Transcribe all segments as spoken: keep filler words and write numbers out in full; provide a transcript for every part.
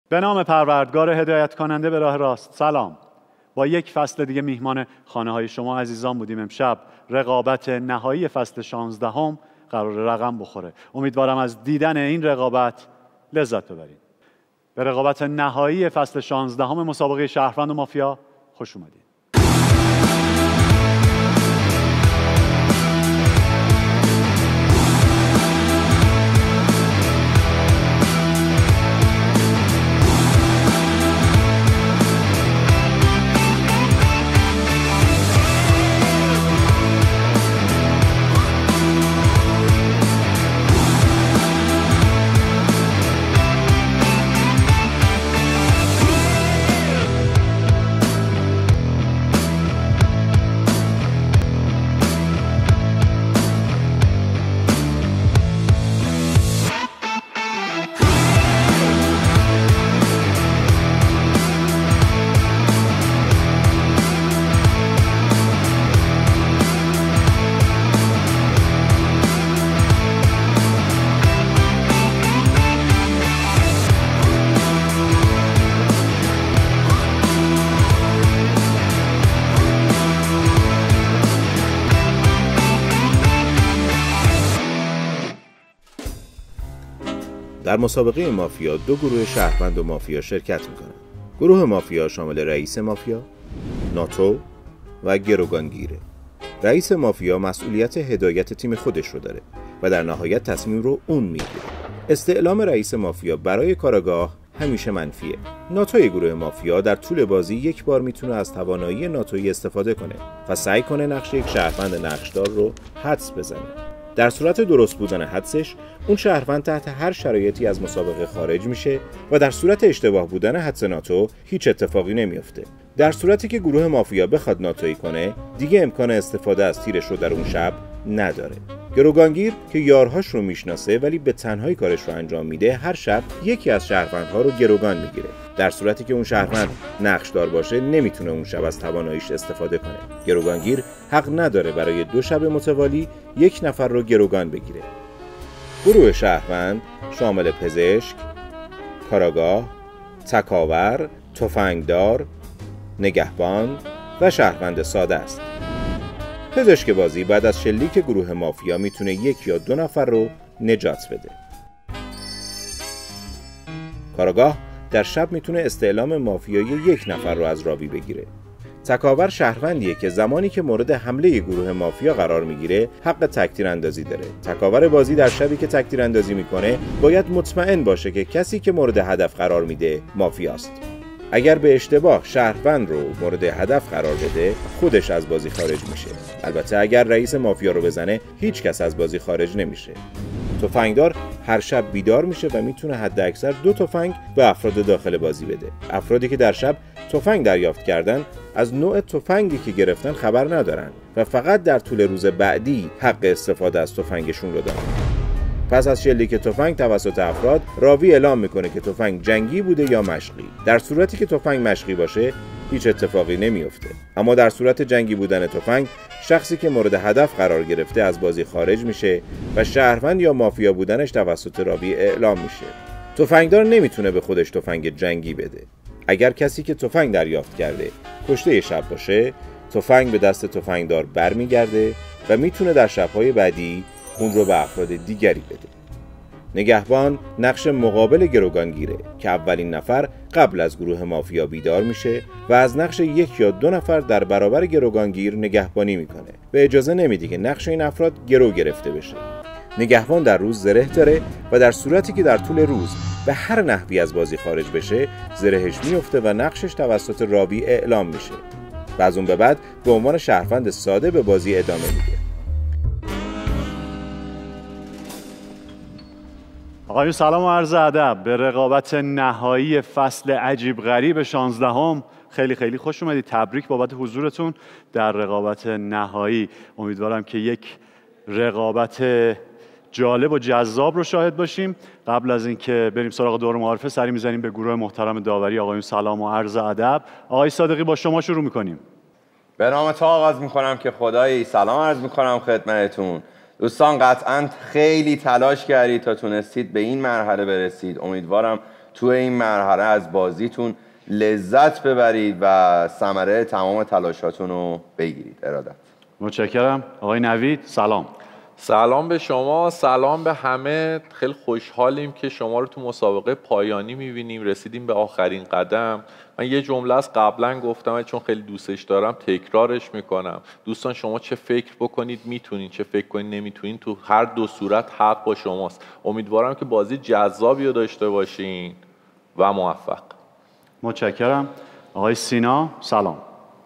به نام پروردگار هدایت کننده به راه راست. سلام. با یک فصل دیگه میهمان خانه های شما عزیزان بودیم. امشب رقابت نهایی فصل شانزدهم قرار رقم بخوره. امیدوارم از دیدن این رقابت لذت ببرید. به رقابت نهایی فصل شانزدهم مسابقه شهروند و مافیا خوش اومدید. در مسابقه مافیا دو گروه شهروند و مافیا شرکت میکنند. گروه مافیا شامل رئیس مافیا، ناتو و گروگانگیره. رئیس مافیا مسئولیت هدایت تیم خودش رو داره و در نهایت تصمیم رو اون میگیره. استعلام رئیس مافیا برای کاراگاه همیشه منفیه. ناتوی گروه مافیا در طول بازی یک بار میتونه از توانایی ناتویی استفاده کنه و سعی کنه نقش یک شهروند نقشدار رو حدس بزنه. در صورت درست بودن حدسش، اون شهروند تحت هر شرایطی از مسابقه خارج میشه و در صورت اشتباه بودن حدس ناتو هیچ اتفاقی نمیفته. در صورتی که گروه مافیا بخواد ناتویی کنه، دیگه امکان استفاده از تیرش رو در اون شب نداره. گروگانگیر که یارهاش رو میشناسه ولی به تنهایی کارش رو انجام میده، هر شب یکی از شهروندها رو گروگان میگیره. در صورتی که اون شهروند نقشدار باشه، نمیتونه اون شب از تواناییش استفاده کنه. گروگانگیر حق نداره برای دو شب متوالی یک نفر رو گروگان بگیره. گروه شهروند شامل پزشک، کاراگاه، تکاور، تفنگدار، نگهبان و شهروند ساده است. پزشک بازی بعد از شلیک گروه مافیا میتونه یک یا دو نفر رو نجات بده. کاراگاه در شب میتونه استعلام مافیایی یک نفر رو از راوی بگیره. تکاور شهروندیه که زمانی که مورد حمله گروه مافیا قرار میگیره حق تکتیر اندازی داره. تکاور بازی در شبی که تکتیر اندازی میکنه باید مطمئن باشه که کسی که مورد هدف قرار میده مافیاست. اگر به اشتباه شهروند رو مورد هدف قرار بده، خودش از بازی خارج میشه. البته اگر رئیس مافیا رو بزنه، هیچ کس از بازی خارج نمیشه. تفنگدار هر شب بیدار میشه و میتونه حداکثر دو تفنگ به افراد داخل بازی بده. افرادی که در شب تفنگ دریافت کردن از نوع تفنگی که گرفتن خبر ندارن و فقط در طول روز بعدی حق استفاده از تفنگشون رو دارن. پس از شلیک تفنگ توسط افراد، راوی اعلام میکنه که تفنگ جنگی بوده یا مشقی. در صورتی که تفنگ مشقی باشه، هیچ اتفاقی نمیفته. اما در صورت جنگی بودن تفنگ، شخصی که مورد هدف قرار گرفته از بازی خارج میشه و شهروند یا مافیا بودنش توسط راوی اعلام میشه. تفنگدار نمیتونه به خودش تفنگ جنگی بده. اگر کسی که تفنگ دریافت کرده کشته شب باشه، تفنگ به دست تفنگدار برمیگرده و میتونه در شب‌های بعدی اون رو به افراد دیگری بده. نگهبان نقش مقابل گروگانگیره که اولین نفر قبل از گروه مافیا بیدار میشه و از نقش یک یا دو نفر در برابر گروگانگیر نگهبانی میکنه و اجازه نمیده که نقش این افراد گرو گرفته بشه. نگهبان در روز زره داره و در صورتی که در طول روز به هر نحوی از بازی خارج بشه، زرهش میفته و نقشش توسط راوی اعلام میشه و از اون به بعد به عنوان شهروند ساده به بازی ادامه میده. آقایون سلام و عرض ادب. به رقابت نهایی فصل عجیب غریب شانزدهم خیلی خیلی خوش اومدید. تبریک بابت حضورتون در رقابت نهایی. امیدوارم که یک رقابت جالب و جذاب رو شاهد باشیم. قبل از اینکه بریم سراغ دور معارفه، سری میزنیم به گروه محترم داوری. آقایون سلام و عرض ادب. آقای صادقی با شما شروع میکنیم. به نام تو آغاز میکنم که خدایی سلام عرض میکنم خدمتتون. دوستان قطعا خیلی تلاش کردید تا تونستید به این مرحله برسید. امیدوارم تو این مرحله از بازیتون لذت ببرید و ثمره تمام تلاشاتون رو بگیرید. ارادت. متشکرم. آقای نوید سلام. سلام به شما، سلام به همه. خیلی خوشحالیم که شما رو تو مسابقه پایانی می‌بینیم. رسیدیم به آخرین قدم. من یه جمله از قبلا گفتم چون خیلی دوستش دارم تکرارش میکنم. دوستان شما چه فکر بکنید میتونید، چه فکر کنید نمیتونید، تو هر دو صورت حق با شماست. امیدوارم که بازی جذابی رو داشته باشین و موفق. متشکرم. آقای سینا سلام.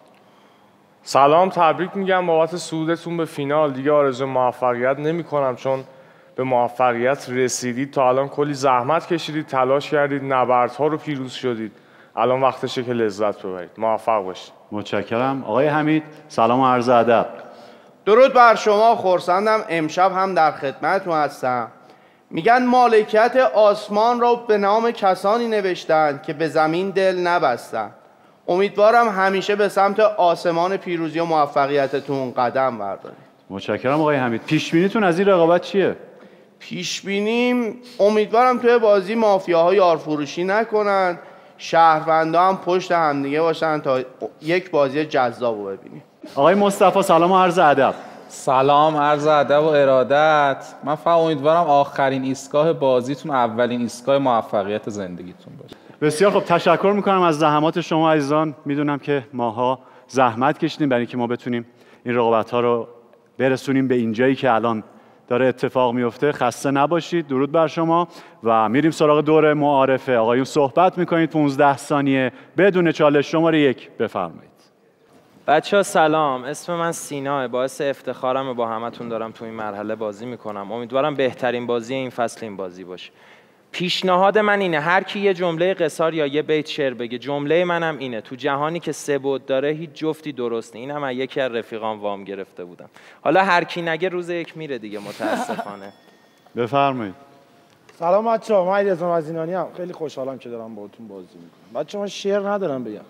سلام، تبریک میگم بابت صعودتون به فینال. دیگه آرزو موفقیت نمی کنم چون به موفقیت رسیدید. تا الان کلی زحمت کشیدید، تلاش کردید، نبردها رو پیروز شدید. الان وقتشه که لذت ببرید. موفق باشید. متشکرم. آقای حمید سلام و عرض ادب. درود بر شما. خرسندم امشب هم در خدمتتون هستم. میگن مالکیت آسمان را به نام کسانی نوشتند که به زمین دل نبستند. امیدوارم همیشه به سمت آسمان پیروزی و موفقیتتون قدم بردارید. متشکرم آقای حمید. پیش بینیتون از این رقابت چیه؟ پیش بینیم امیدوارم توی بازی مافیاها یارفروشی نکنن، شهروندا هم پشت همدیگه باشن تا یک بازی جذاب رو ببینیم. آقای مصطفی سلام و عرض ادب. سلام، عرض ادب و ارادت. من فقط امیدوارم آخرین ایستگاه بازیتون اولین ایستگاه موفقیت زندگیتون باشه. بسیار خب، تشکر میکنم از زحمات شما عزیزان. میدونم که ماها زحمت کشیدیم برای اینکه ما بتونیم این رقابت ها رو برسونیم به اینجایی که الان داره اتفاق میفته. خسته نباشید. درود بر شما و میریم سراغ دور معارفه. آقایون صحبت میکنید پانزده ثانیه بدون چالش. شماره یک بفرمایید. بچه ها سلام، اسم من سیناه. باعث افتخارم با همتون دارم تو این مرحله بازی میکنم. امیدوارم بهترین بازی این فصل این بازی باشه. پیشنهاد من اینه هر کی یه جمله قصار یا یه بیت شعر بگه. جمله منم اینه تو جهانی که سه بعد داره هیچ جفتی درست نیست. اینم از یکی از رفیقام وام گرفته بودم. حالا هر کی نگه روز یک میره دیگه متاسفانه. بفرمایید. سلام بچه‌ها، من علیرضا مزینانی ام. خیلی خوشحالم که دارم باهاتون بازی میکنم. بچه‌ها من شعر ندارم بگم.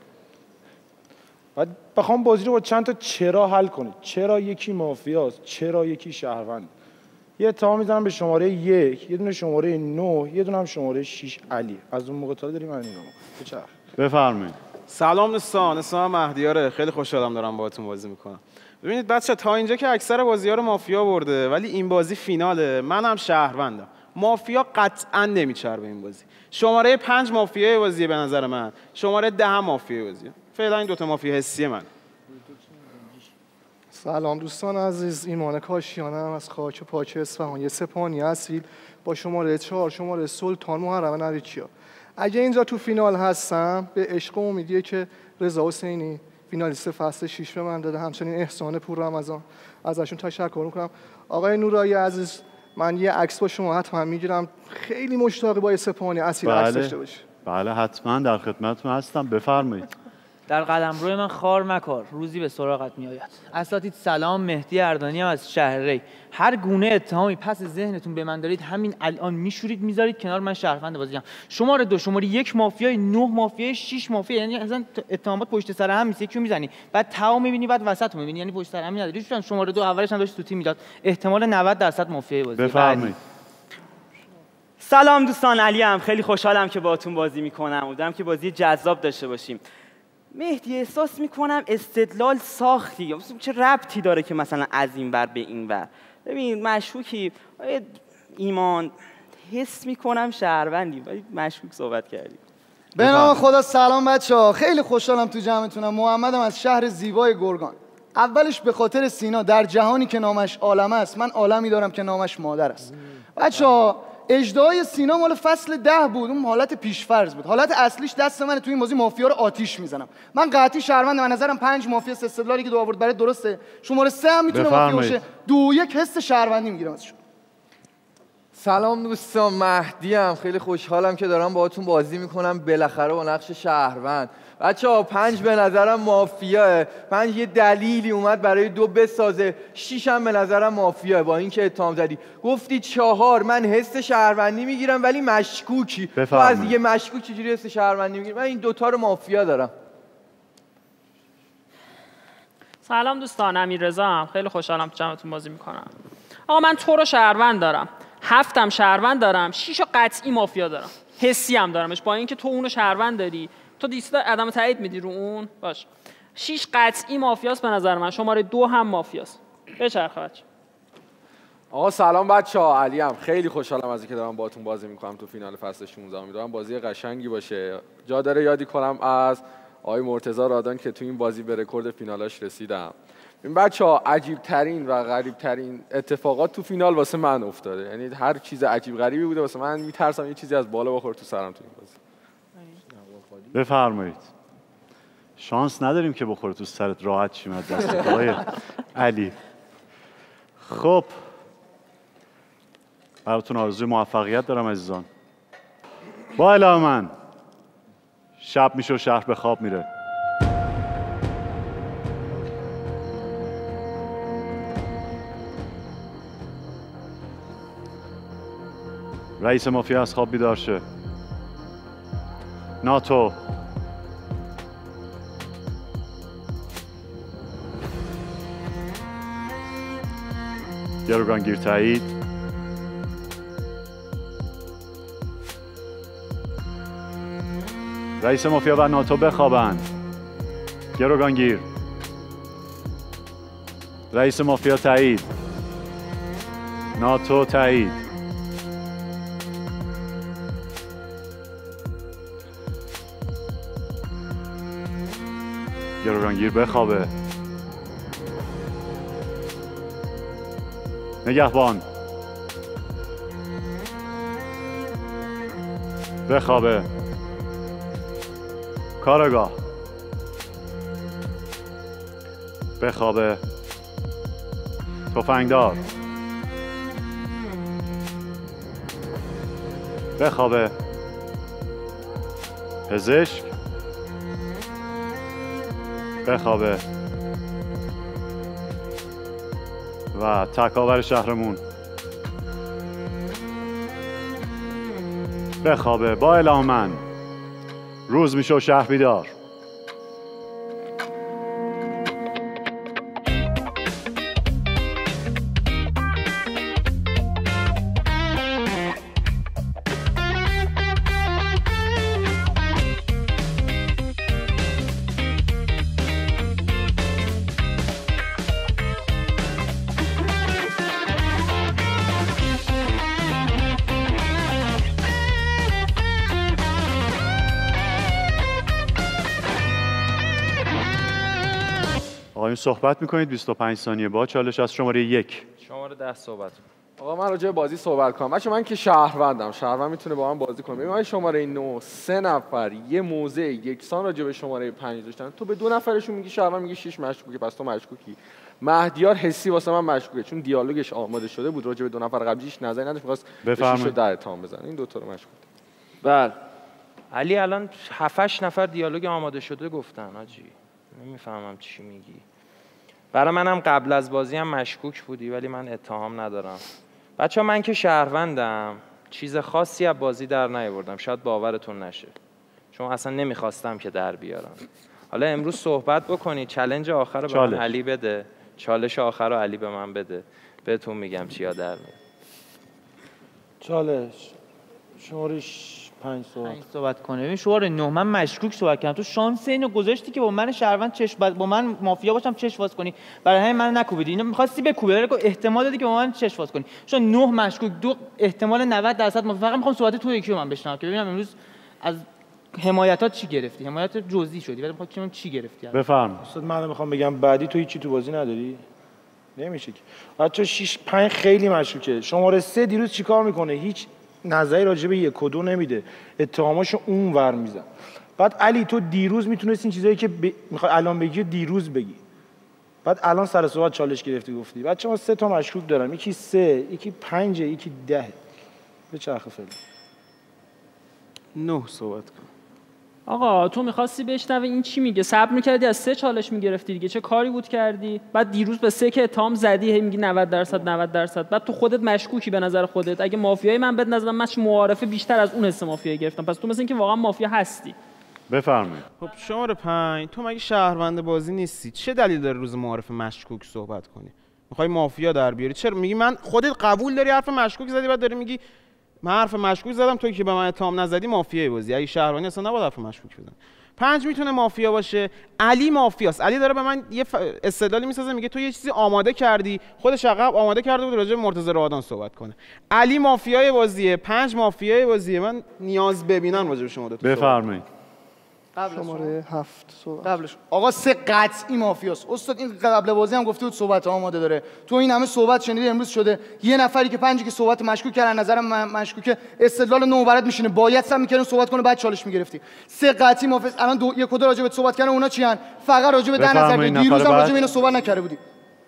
بعد بخوام بازی رو با چند تا چرا حل کنید. چرا یکی مافیاست، چرا یکی شهروند. یه اتهام میزنم به شماره یک، یه دونه شماره نه، یه دونه هم شماره شش علی. از اون موقع تا داریم من اینو. بچرخ. بفرمایید. سلام دوستان، اسمم مهدیاره. خیلی خوشحالم دارم باهاتون بازی میکنم. ببینید بچه تا اینجا که اکثر بازی‌ها رو مافیا برده، ولی این بازی فیناله. منم شهروندم. مافیا قطعاً نمیچربه این بازی. شماره پنج مافیای بازیه به نظر من. شماره ده هم مافیای بازیه. فعلا این دوتا مافیا حسی من. سلام دوستان عزیز، ایمان کاشیانم از خاک پاک اصفهان. یه سپاهانی اصیل با شماره چهار، شماره سلطان محرم نویدچیا. اگه اینجا تو فینال هستم به عشق و امیدیه که رضا حسینی فینالیست فصل شش به من داده، همچنین احسان پور رمضان، ازشون تشکر میکنم. آقای نورایی عزیز، من یه عکس با شما حتما میگیرم. خیلی مشتاق با یه سپاهانی اصیل عکس داشته باشی. بله حتما در خدمتتون هستم. بفرمایید. در قلمرو من خار مکار، روزی به سراغت میآید. اساتید سلام، مهدی اردانی هم از شهر ری. هر گونه اتهامی پس ذهنتون به من دارید همین الان میشورید میذارید کنار. من شهروند بازیم. شماره دو، شماره یک مافیای، نه مافیای، شش مافیا. یعنی اصلا اتهامات پشت سر هم نیست. یکی میزنی بعد تاو میبینی بعد وسط رو میبینی، یعنی پشت سر هم نداری. دوستان شماره دو اولش هم داشت سوتی میداد. احتمال نود درصد مافیای بازی. بفرمایید. سلام دوستان، علی ام. خیلی خوشحالم که باهاتون بازی میکنم. امیدوارم که بازی جذاب داشته باشیم. مهدی احساس میکنم استدلال ساختی، چه ربطی داره که مثلا از این ور به این ور. ببین مشکوکی ایمان، حس میکنم شهروندی ولی مشکوک صحبت کردی. به نام خدا. سلام بچه‌ها، خیلی خوشحالم تو جمعتونم. محمدم از شهر زیبای گرگان. اولش به خاطر سینا، در جهانی که نامش عالم است من عالمی دارم که نامش مادر است. بچه‌ها اژدهای سینا مال فصل ده بود، اون حالت پیشفرض بود. حالت اصلیش دست منه، توی این بازی مافیا رو آتیش میزنم. من قطعی شهروندم. من نظرم پنج مافیا است. استدلالی که دو آورد برای درسته. شماره سه هم میتونه مافیا باشه. دو یک حس شهروندی میگیرم ازش. سلام دوستان، مهدی ام. خیلی خوشحالم که دارم باهاتون بازی میکنم بالاخره با نقش شهروند. بچه‌ها پنج به نظرم مافیاه. پنج یه دلیلی اومد برای دو بسازه. شیش هم به نظرم مافیاه. با اینکه اتهام زدی گفتی چهار، من حس شهروندی میگیرم ولی مشکوکی. تو از یه مشکوک چجوری حس شهروندی میگیری؟ من این دوتا رو مافیا دارم. سلام دوستان، امیررضا ام. خیلی خوشحالم تو جمعتون بازی میکنم. آقا من تو رو شهروند دارم، هفتم شهروند دارم، شیش قطعی مافیا دارم، حسی هم دارمش، با اینکه تو اونو شهروند داری، تو دیست عدم تایید میدی رو اون. باش، شیش قطعی مافیاست به نظر من، شماره دو هم مافیاست. بچرخه بچه. آقا سلام بچه‌ها، علی ام. خیلی خوشحالم از اینکه دارم باهاتون بازی میکنم تو فینال فصل شانزده. امیدوارم بازی قشنگی باشه. جا داره یادی کنم از آقای مرتضی رادان که تو این بازی به رکورد فینالاش رسیدم. این بچه‌ها عجیب ترین و غریب ترین اتفاقات تو فینال واسه من افتاده. یعنی هر چیز عجیب غریبی بوده واسه من، میترسم یه چیزی از بالا بخوره تو سرم تو این بازی. بفرمایید. شانس نداریم که بخوره تو سرت، راحت شیم از دست آقای علی. خب براتون آرزوی موفقیت دارم عزیزان. با اعلام من شب میشه و شهر به خواب میره. رئیس مافیا از خواب بیدار شه. ناتو، گروگانگیر تایید، رئیس مافیا و ناتو بخوابند. گروگانگیر، رئیس مافیا تایید، ناتو تایید. گروگانگیر بخوابه. نگهبان بخوابه. کارگاه بخوابه. تفنگدار بخوابه. پزشک بخوابه. و تکاور شهرمون بخوابه. با اعلام من روز میشه و شهر بیدار. آقایون صحبت میکنید بیست و پنج ثانیه. با چالش از شماره یک. شماره ده صحبت. آقا من راجع به بازی صحبت کنم. بچه من که شهروندم، شهروند میتونه با من بازی کنه. ببین من شماره نه سه نفر یه موضع یکسان راجع به شماره پنج داشتن، تو به دو نفرشون میگی شهروند، میگی شش مشکوکه، پس تو مشکوکی. مهدیار حسی واسه من مشکوکه چون دیالوگش آماده شده بود، راجع به دو نفر قبلیش نظری نداشت، می‌خواست بفهمه شش در اتهام بزنه. این دو تا رو مشکوک. بله. علی الان هفت هشت نفر دیالوگ آماده شده گفتن آجی. نمیفهمم چی میگی. برای منم قبل از بازی هم مشکوک بودی ولی من اتهام ندارم. بچه من که شهروندم، چیز خاصی از بازی در نیاوردم، شاید باورتون نشه چون اصلا نمیخواستم که در بیارم. حالا امروز صحبت بکنید، چالش آخر رو به من علی بده، چالش آخر رو علی به من بده، بهتون میگم چیا در میاد. چالش شماره پنج صحبت پنج صحبت کنه. ببین شعار نه من مشکوک صحبت کردم، تو شانس اینو گذاشتی که با من شهروند چش با من مافیا باشم چش واز کنی، برای همین من نکوبیدی. اینو می‌خواستی بکوبی ولی احتمال دادی که با من چش واز کنی، چون نه مشکوک، دو احتمال نود درصد مافیا. فقط می‌خوام صحبت تو یکی رو من بشنوم که ببینم امروز از حمایتات چی گرفتی، حمایت جزئی شدی ولی می‌خوام ببینم چی گرفتی. بفرم. استاد من می‌خوام بگم بعدی تو هیچی تو بازی نداری؟ نمیشه که. بچا شش پنج خیلی مشکوکه. شماره سه دیروز چیکار می‌کنه؟ هیچ نظری راجع به یک و دو نمیده، اتهاماشو اون ور میزن. بعد علی تو دیروز میتونستی این چیزایی که ب... میخوای الان بگی دیروز بگی، بعد الان سر صحبت چالش گرفتی گفتی. بچه ما سه تا مشکوک دارم، یکی سه، یکی پنجه، یکی ده. به چرخ فعلا نه صحبت کن. آقا تو می‌خواستی بشنوی این چی میگه، صبر می‌کردی از سه چالش می‌گرفتی دیگه، چه کاری بود کردی؟ بعد دیروز به سه که اتهام زدی هی میگی نود درصد نود درصد، بعد تو خودت مشکوکی به نظر خودت. اگه مافیایی من بد نظرم، من معارفه بیشتر از اون حس مافیایی گرفتم، پس تو مثل اینکه واقعا مافیا هستی. بفرمایید. خب شماره پنج تو مگه شهروند بازی نیستی؟ چه دلیل داره روز معارفه مشکوک صحبت کنی؟ میخوای مافیا در بیاری. چرا میگی من خودت قبول داری حرف مشکوک زدی بعد داری میگی من حرف مشکوک زدم تو که به من اتهام نزدی مافیای بازی. اگه شهروندی اصلا نباید حرف مشکوک بزنی. پنج میتونه مافیا باشه. علی مافیاست. علی داره به من یه ف... استدلالی میسازه میگه تو یه چیزی آماده کردی، خودش عقب آماده کرده بود راجع به مرتضی رادان صحبت کنه. علی مافیای بازیه، پنج مافیای بازیه. من نیاز ببینم راجع به شما دو تا بفرمایید. قبل شماره هفت صحبت قبلش آقا سه قطعی مافیاست. استاد این قبل بازی هم گفته بود صحبت آماده داره. تو این همه صحبت شنیدی امروز شده یه نفری که پنجی که صحبت مشکوک کردن نظرم مشکوکه استدلال نو برات میشینه باید سم میکردن صحبت کنه بعد چالش میگرفتی. سه قطعی مافیاست. الان دو یک و دو راجع به صحبت کردن اونا چی ان؟ فقط راجع به ده نظر دیروز هم راجع به اینا صحبت نکرده بودی.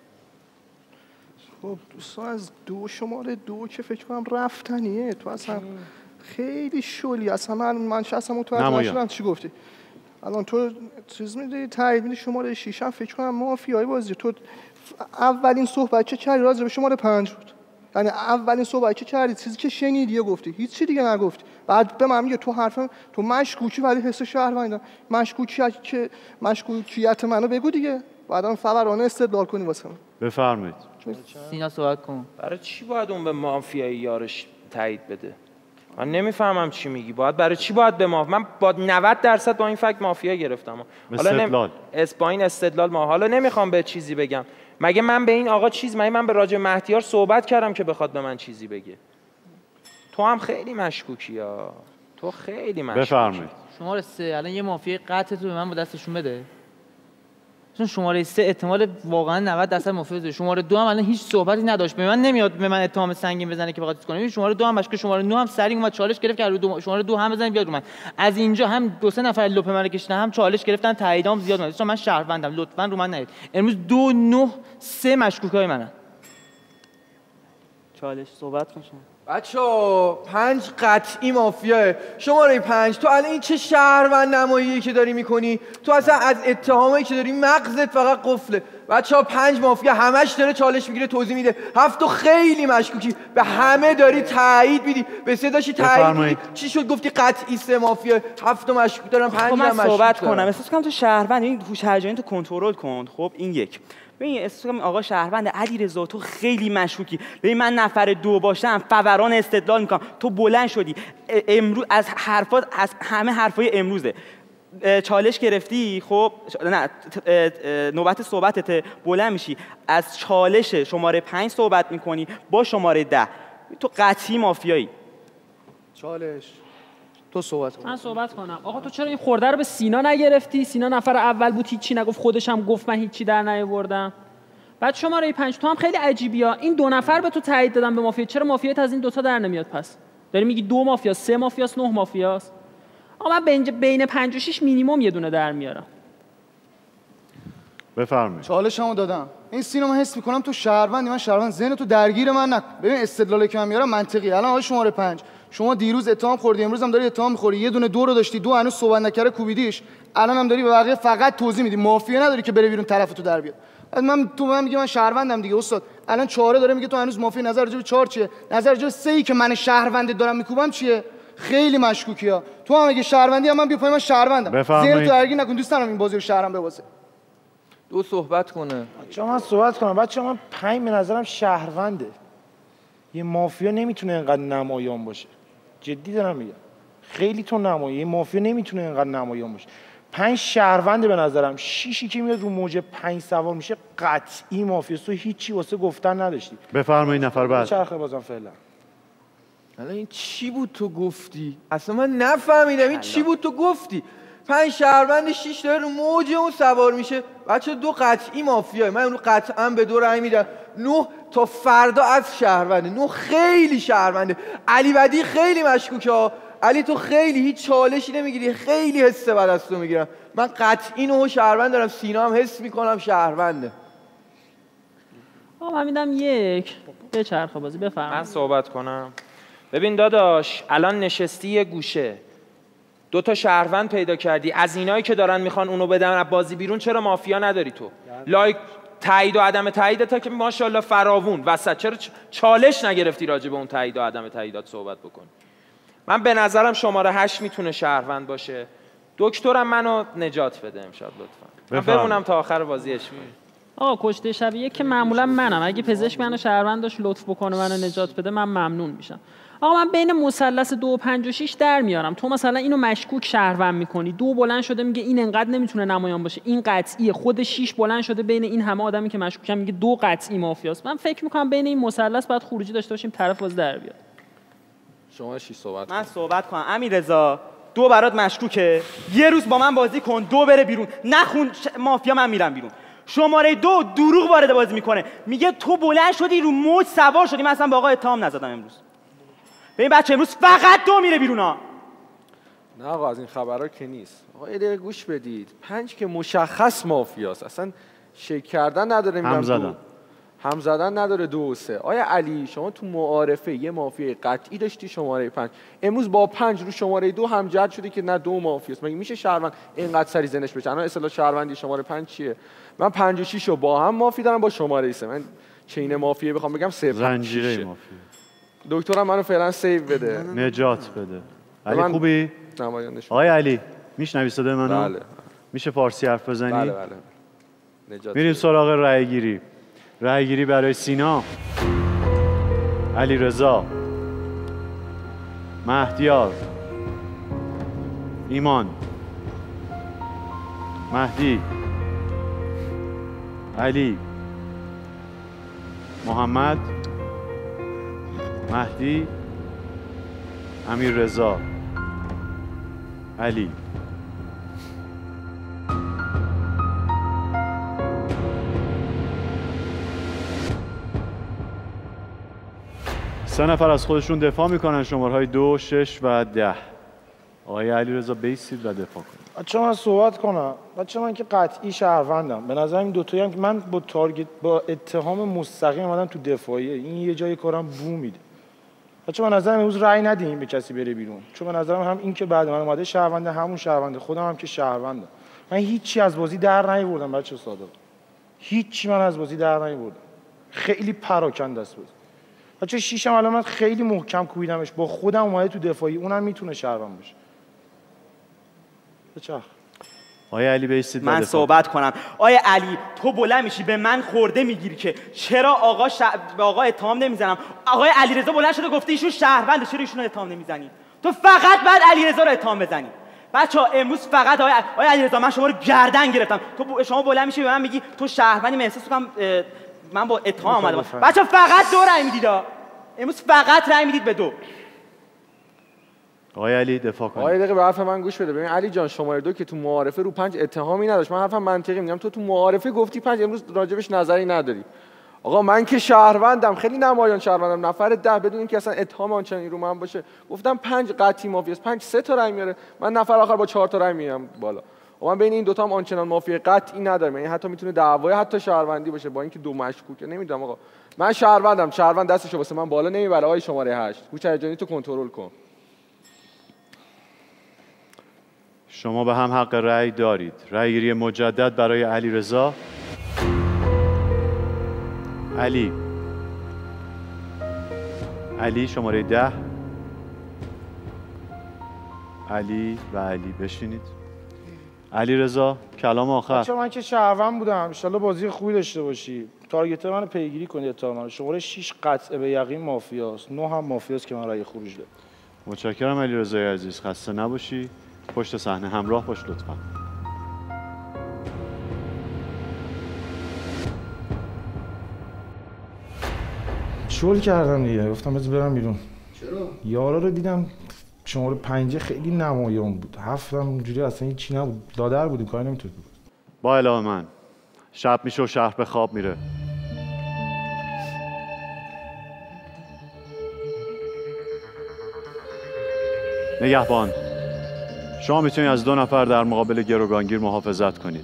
خب دوستان از دو شماره دو که فکر کنم رفتنیه. تو اصلا خیلی شلی اصلا من من شخصا متوجه نشدم چی گفتی. الان تو چیز میدی تایید میدی شماره شش هم فکر کنم مافیای بازی. تو اولین صحبت که کردی راجع به شماره پنج بود. یعنی اولین صحبت که کردی چیزی که شنیدی گفتی هیچ چی دیگه نگفتی. بعد به من میگه تو حرفم تو مشکوکی ولی حس شهروندی مشکوکیت که مشکوکیت منو بگو دیگه. بعدم فورانه استدلال کنی واسه من. بفرمایید. سینا صحبت کن. برای چی باید اون به مافیای یارش تایید بده؟ من نمیفهمم چی میگی. باید برای چی باید به ما من با نود درصد با این فکت مافیا گرفتم. حالا نمی... اس با این استدلال ما حالا نمیخوام به چیزی بگم. مگه من به این آقا چیز مگه من به راجع مهدیار صحبت کردم که بخواد به من چیزی بگه؟ تو هم خیلی مشکوکی ها. تو خیلی مشکوکی. بفرمایید. شماره سه الان یه مافیا قطع تو به من با دستشون بده. چون شماره سه احتمال واقعا نود درصد مافیا داره. شماره دو هم الان هیچ صحبتی نداشت. به من نمیاد به من اتهام سنگین بزنه که بخواد چیز کنه. شماره دو هم مشکوک. شماره نه هم سریع اومد چالش گرفت که رو دو شماره دو هم بزنید بیاد رو من. از اینجا هم دو سه نفر لپ من کشیدن هم چالش گرفتن تاییدام زیاد اومد. من شهروندم لطفاً رو من نیاید. امروز دو نه سه مشکوکای منن. چالش صحبت کن شما. بچه‌ها پنج قطعی مافیاه. شماره پنج تو الان این چه شهروند نماییه که داری میکنی؟ تو اصلا از اتهامایی که داری مغزت فقط قفله. بچه‌ها پنج مافیا همش داره چالش میگیره توضیح میده. هفت تو خیلی مشکوکی. به همه داری تایید میدی. به سه داشتی تایید میدی. چی شد گفتی قطعی سه مافیا؟ هفت تا مشکوک دارم پنج من مشکوک صحبت کنم. احساس کنم تو شهروند این هوش هیجانی تو کنترل کن. خب این یک. ببین اسم آقا شهروند علیرضا تو خیلی مشکوکی. ببین من نفر دو باشم فوران استدلال میکنم. تو بلند شدی امروز از حرفات از همه حرفای امروزه چالش گرفتی. خب نه نوبت صحبتت بلند میشی از چالش شماره پنج صحبت میکنی با شماره ده. تو قطعی مافیایی. چالش تو صحبت کن. من صحبت کنم. آقا تو چرا این خورده رو به سینا نگرفتی؟ سینا نفر اول بود هیچی نگفت خودش هم گفت من هیچی در نیاوردم. بعد شماره پنج تو هم خیلی عجیبی ها. این دو نفر به تو تایید دادن به مافیا. چرا مافیات از این دوتا در نمیاد پس؟ داری میگی دو مافیا، سه مافیاست، نه مافیاست. آقا من بین بین پنج و شش مینیمم یه دونه در میارم. بفرمایید. چالشمو دادم. این سینا من حس میکنم تو شهروندی. من شهروند ذهن تو درگیر من نکن. ببین استدلالی که من میارم منطقی. الان آقا شماره پنج شما دیروز اتهام خوردی امروز هم داری اتهام میخوری. یه دونه دو رو داشتی دو هنوز صحبت نکرده کوبیدیش. الان هم داری به بقیه فقط توضیح میدی. مافیا نداری که بره بیرون طرف تو در بیاد. من تو من میگم من شهروندم دیگه استاد. الان چهاره داره میگه تو هنوز مافیا. نظر راجع به چهار چیه؟ نظر راجع به سه ای که من شهروند دارم میکوبم چیه؟ خیلی مشکوکی ها. تو هم اگه شهروندی هم من بیا پای من شهروندم. ذهن تو درگیر نکن. دوست دارم این بازی رو شهرم ببازه. دو صحبت کنه. بچه‌ها من صحبت کنم. بچه‌ها من پنج به نظرم شهرونده. یه مافیا نمیتونه اینقدر نمایان باشه. جدی دارم میگم. خیلی تو نمایی. یه مافیا نمیتونه اینقدر نمایان باشه. پنج شهرونده به نظرم. شیشی که میاد رو موج پنج سوار میشه قطعی مافیا. تو هیچی واسه گفتن نداشتی. بفرمایید نفر بعد. چرخه بازم فعلا. الان این چی بود تو گفتی؟ اصلا من نفهمیدم این چی بود تو گفتی؟ پنج شهروند شیش داره رو موج اون سوار میشه. بچه دو قطعی مافیاه. من اون قطعا به دو رای میدم. نه تا فردا از شهرونده. نه خیلی شهرونده. علی بدی خیلی مشکوکه ها. علی تو خیلی هیچ چالشی نمیگیری. خیلی حس بد از تو میگیرم. من قطعی نه شهروند دارم. سینا هم حس میکنم شهرونده. آقا من میدم یک. به چرخ بازی بفرمایید. من صحبت کنم. ببین داداش الان نشستی یه گوشه دو تا شهروند پیدا کردی از اینایی که دارن میخوان اونو بدن از بازی بیرون. چرا مافیا نداری تو؟ لایک تایید و عدم تایید تا که ماشاءالله فراوون وسط. چرا چالش نگرفتی راجع به اون تایید و عدم تاییدات صحبت بکنی؟ من به نظرم شماره هشت میتونه شهروند باشه. دکترم منو نجات بده امشب لطفا. من بمونم تا آخر بازی اشمی. آقا کشته شب یک که معمولا منم، اگه پزشک منو شهروند داشت لطف بکنه منو نجات بده من ممنون میشم. آقا من بین مثلث دو و پنج و شش در میارم. تو مثلا اینو مشکوک شهروند میکنی، دو بلند شده میگه این انقدر نمیتونه نمایان باشه، این قطعیه. خود شش بلند شده بین این همه آدمی که مشکوکم میگه دو قطعی مافیاست. من فکر میکنم بین این مثلث باید خروجی داشته باشیم، طرف باز در بیاد. شما شش صحبت من صحبت کنم. امیررضا دو برات مشکوکه، یه روز با من بازی کن، دو بره بیرون، نخون ش... مافیا من میرم بیرون. شماره دو دروغ وارد بازی میکنه، میگه تو بلند شدی رو موج سوار شدی، من اصلا با آقا اتهام نزدم امروز. ببین بچه امروز فقط دو میره بیرون ها. نه آقا از این خبرها که نیست. آقا یه دقیقه گوش بدید. پنج که مشخص مافیاست، اصلا شک کردن نداره. هم زدن هم زدن نداره. دو و سه. آیا علی شما تو معارفه یه مافیای قطعی داشتی شماره پنج، امروز با پنج رو شماره دو هم جد شده که نه دو مافیاست. مگه میشه شهروند اینقدر سری ذهنش بچه؟ الان اصطلاح شهروندی شماره پنج چیه؟ من پنج و شش رو با هم مافی دارم با شماره سه. من چین مافیه بخوام بگم سه زنجیره مافیه. دکترم منو فعلا سیو بده، نجات بده. علی من... خوبی؟ نمایانش. آقای علی میشنوی صدای منو؟ بله. میشه فارسی حرف بزنی؟ بله بله. نجات. میریم سراغ رأی گیری. رأی گیری برای سینا، علیرضا، مهدیار، ایمان، مهدی، علی، محمد، مهدی، امیررضا، علی. سه نفر از خودشون دفاع میکنن، شماره های دو، شش و ده. آقای علیرضا بیسید و دفاع کنید. بچه من صحبت کنم. بچه من که قطعی شهروندم. به نظر این دوتایی هم که من با تارگت با اتهام مستقیم اومدم تو دفاعیه، این یه جای کارم بو میده. بچه من نظرم امروز رأی ندیم به کسی بره بیرون، چون به نظرم هم این که بعد من اومده شهرونده، همون شهرونده، خودم هم که شهروندم. من هیچی از بازی در نیاوردم بچه صادق. هیچی من از بازی در نیاوردم. خیلی پراکنده است بازی. بچه شیشم الان من خیلی محکم کوبیدمش، با خودم اومده تو دفاعی، اونم میتونه شهروند باشه. بچخ. آقای علی بیستید. من صحبت کنم. آقای علی تو بلند میشی به من خورده میگیری که چرا آقا ش... به آقا اتهام نمیزنم. آقای علیرضا بلند شده گفته ایشون شهرونده، چرا ایشون رو اتهام نمیزنی؟ تو فقط بعد علیرضا رو اتهام بزنی. بچه‌ها امروز فقط آقای آقای علیرضا من شما رو گردن گرفتم، تو ب... شما بلند میشی به من میگی تو شهروندی، من احساس می‌کنم من با اتهام اومدم. بچه‌ها فقط دو رای میدید. امروز فقط رای میدید به دو. آقای علی دفاع کنید. آقای دقیقه به حرف من گوش بده. ببین علی جان شماره دو که تو معارفه رو پنج اتهامی نداشت، من حرفم منطقی میگم. تو تو معارفه گفتی پنج، امروز راجبش نظری نداری. آقا من که شهروندم، خیلی نمایان شهروندم، نفر ده بدون اینکه اصلا اتهام آنچنانی رو من باشه گفتم پنج قطعی مافیاست. پنج سه تا رای میاره، من نفر آخر با چهار تا رای میام بالا. و من بین این دو تا هم آنچنان مافیا قطعی ندارم، یعنی حتی میتونه دعوای حتی شهروندی باشه با اینکه دو مشکوکه. نمیدونم آقا، من شهروندم، شهروند دستشو واسه من بالا نمیبره. آقای شماره هشت هوش هیجانی تو کنترل کن. شما به هم حق رأی دارید. رأی گیری مجدد برای علیرضا. علی علی شماره ده. علی و علی بشینید. علیرضا کلام آخر. بچه‌ها من که شهروند بودم، ان شاءالله بازی خوبی داشته باشی. تارگت منو پیگیری کنید تا من. شماره شش قطعه به یقین مافیاست، نه هم مافیاست که من رأی خروج داد. متشکرم علیرضا عزیز، خسته نباشی. پشت صحنه همراه باش لطفا. شل کردم دیگه، گفتم بذار برم بیرون. چرا؟ یارا رو دیدم شماره پنجه خیلی نمایان بود، هفتم اونجوری اصلا هیچی نبود، لادر بودیم کاری نمیتونید. با اعلام من شب میشه و شهر به خواب میره. نگهبان شما میتونید از دو نفر در مقابل گروگانگیر محافظت کنید.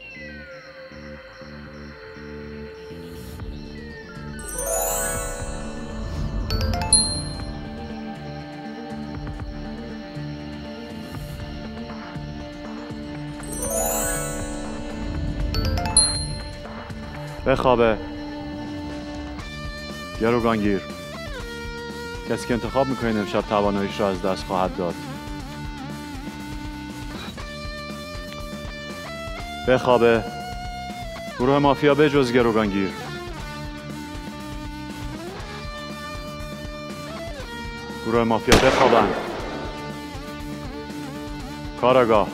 بخوابه. گروگانگیر کسی که انتخاب میکنید امشب تواناییش را از دست خواهد داد. بخوابه. گروه مافیا به جز گروگانگیر. گروه مافیا بخوابند. کاراگاه.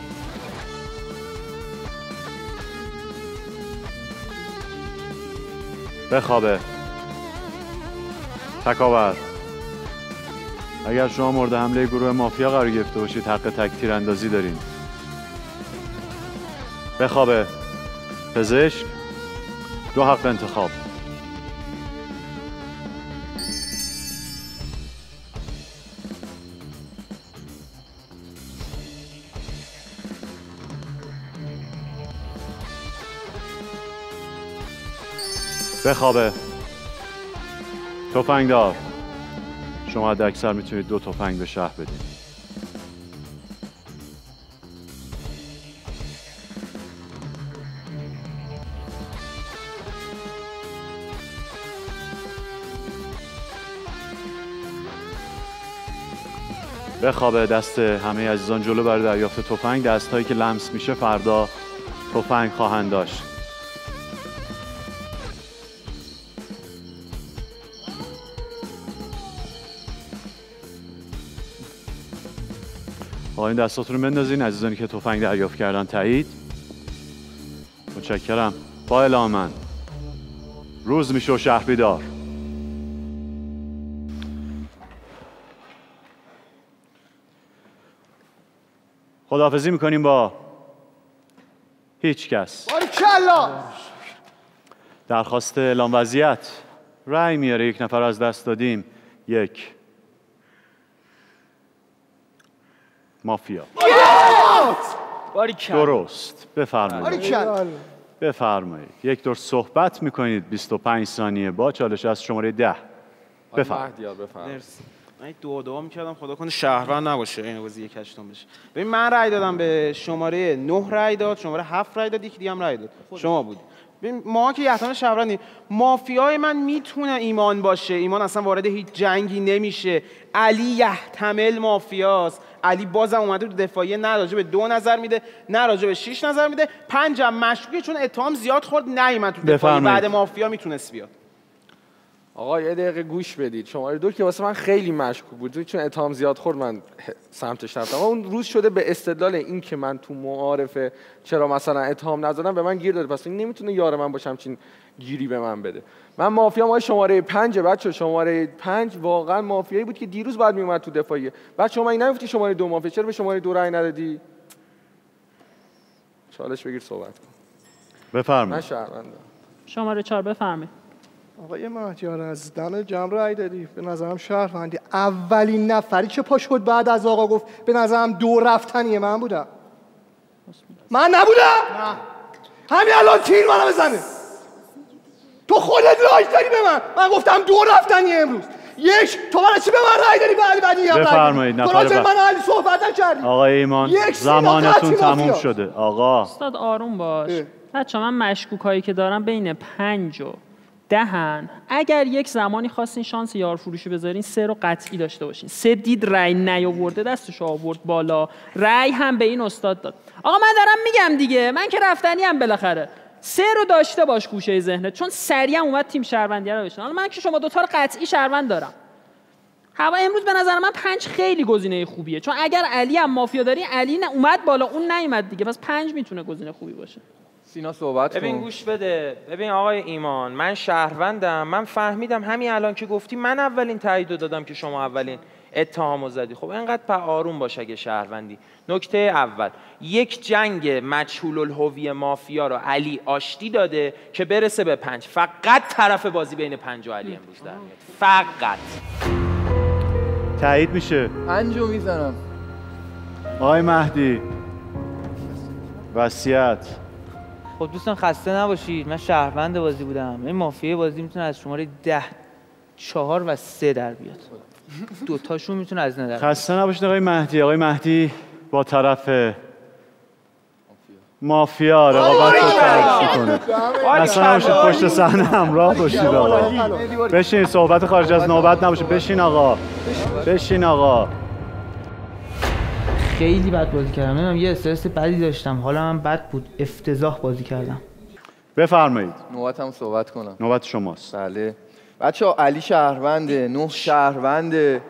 بخوابه. تکاور. اگر شما مورد حمله گروه مافیا قرار گرفته باشید حق تک تیر اندازی دارین. بخوابه. پزشک. دو حق انتخاب. بخوابه. تفنگدار. شما حد اکثر میتونید دو تفنگ به شهر بدید. بخوابه. دست همه عزیزان جلو برای دریافت تفنگ. دستایی که لمس میشه فردا تفنگ خواهند داشت. آقایون دستاتون رو بندازین. عزیزانی که تفنگ دریافت کردن تایید. متشکرم. با اعلام من روز میشه و شهر بیدار. خداحافظی میکنیم با هیچ کس. باریکلا. درخواست اعلام وضعیت. رأی میاره یک نفر از دست دادیم. یک مافیا. درست. بفرمایید. بفرمایید. یک دور صحبت میکنید. بیست و پنج ثانیه با چالش از شماره ده. بفرمایید. مرسی. من دو دعا میکردم خدا کنه شهروند نباشه این بازی یک هشتم بشه. ببین من رأی دادم به شماره نه رأی داد، شماره هفت رأی داد، یکی دیگه هم رأی داد. شما بود. ببین ما که یحتمل شهروندیم. مافیای من میتونه ایمان باشه. ایمان اصلا وارد هیچ جنگی نمیشه. علی یحتمل مافیاست. علی بازم اومده تو دفاعیه، نه راجع به دو نظر میده، نه راجع به شش نظر میده. پنجم مشکوکه چون اتهام زیاد خورد نیومد تو دفاعیه. بعد مافیا میتونست بیاد. آقا یه دقیقه گوش بدید. شماره دو که واسه من خیلی مشکوک بود چون اتهام زیاد خورد من سمتش رفتم. اون روز شده به استدلال این که من تو معارفه چرا مثلا اتهام نزدم به من گیر داده، پس این نمیتونه یار من باشه همچین گیری به من بده. من مافیا ما شماره پنج بچه شماره پنج واقعا مافیایی بود که دیروز بعد میومد تو دفاعیه. بعد شما این نگفتی شماره دو مافیا، چرا به شماره دو رأی ندادی؟ چالش بگیر صحبت کن. بفرمایید. من شهروندم. شماره چهار بفرمایید. آقای مهدیار از دم جمع رای دادی، به نظرم شهروندی. اولین نفری که پا شد بعد از آقا گفت به نظرم دو رفتنیه من بودم. من نبودم؟ نه. همین الان تیر منو بزنه. تو خودت لایک داری به من. من گفتم دو رفتنیه امروز. یک تو برای چی به من رای دادی بعد بعد این بفرمایید. نفر بعد من علی صحبت نکردی. آقای ایمان زمانتون تموم شده. آقا استاد آروم باش. بچه‌ها من مشکوکایی که دارم بین پنج و دهن. اگر یک زمانی خواستین شانس یار فروشی بذارین سه رو قطعی داشته باشین. سه دید رأی نیاورده دستش آورد بالا، رأی هم به این استاد داد. آقا من دارم میگم دیگه، من که رفتنی هم بالاخره. سه رو داشته باش گوشه ذهنت، چون سریع اومد تیم شهروندی رو بشن. حالا من که شما دو تا رو قطعی شهروند دارم. هوا امروز به نظر من پنج خیلی گزینه خوبیه، چون اگر علی هم مافیا داری علی اومد بالا اون نیومد دیگه، پس پنج میتونه گزینه خوبی باشه. سینا صحبت کن. ببین گوش بده. ببین آقای ایمان من شهروندم. من فهمیدم همین الان که گفتی من اولین تایید دادم که شما اولین اتهامو زدی. خب اینقدر پا آروم باش اگه شهروندی. نکته اول، یک جنگ مجهول الهویه مافیا رو علی آشتی داده که برسه به پنج. فقط طرف بازی بین پنج و علی امروز در میاد. فقط تایید میشه. پنجو میزنم. آقای مهدی وصیت. خب دوستان خسته نباشید. من شهروند بازی بودم. این مافیای بازی میتونه از شماره ده، چهار و سه در بیاد. دوتاشون میتونه از ندر. خسته نباشید آقای مهدی. آقای مهدی با طرف مافیا رقابت رو ترک میکنه. اصلا نباشید پشت صحنه همراه باشید آقا. بشین صحبت خارج از نوبت نباشه. بشین آقا. بشین آقا. خیلی بد بازی کردم. نمیدونم یه استرس بدی داشتم. حالا من بد بود. افتضاح بازی کردم. بفرمایید. نوبتم صحبت کنم. نوبت شماست. بله. بچه‌ها علی شهرونده، نه شهرونده.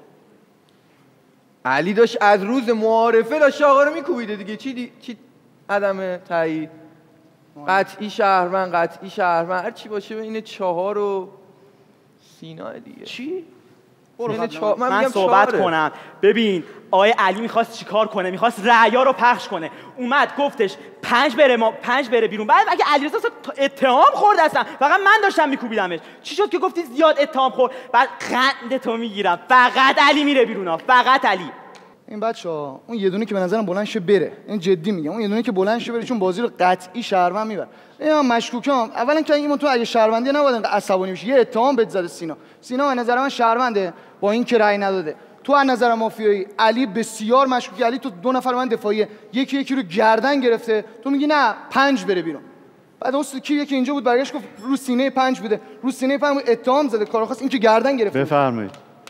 علی داشت از روز معارفه داشت آقا رو میکوبیده دیگه. چی دی... چی عدم تایید؟ قطعی شهروند، قطعی شهروند، هر چی باشه این چهار و سینا دیگه. چی؟ من, چا... من, من صحبت چاره. کنم. ببین آقای علی میخواست چیکار کنه؟ میخواست رأیا رو پخش کنه. اومد گفتش پنج بره ما پنج بره بیرون. بعد اگه علیرضا اتهام خورد اصلا فقط من داشتم میکوبیدمش. چی شد که گفتی زیاد اتهام خورد؟ بعد قند تو میگیرم. فقط علی میره بیرون ها. فقط علی. این بچه‌ها اون یه دونه که به نظرم بلند شه بره. این جدی میگم. اون یه دونه که بلند شه بره چون بازی رو قطعی شهروند میبره. اینا مشکوکم. اولا که ایمان تو اگه شهروندی نباید انقدر عصبانی بشی. یه اتهام بهت زده سینا. سینا به نظر من شهرونده با این که رأی نداده. تو از نظر مافیایی علی بسیار مشکوکی. علی تو دو نفر من دفاعیه یکی یکی رو گردن گرفته تو میگی نه پنج بره بیرون. بعد اصلا کی یکی اینجا بود برگشت گفت رو سینه پنج بوده. رو سینه پنج اتهام زده کارو خاص این که گردن گرفته. بفرمایید.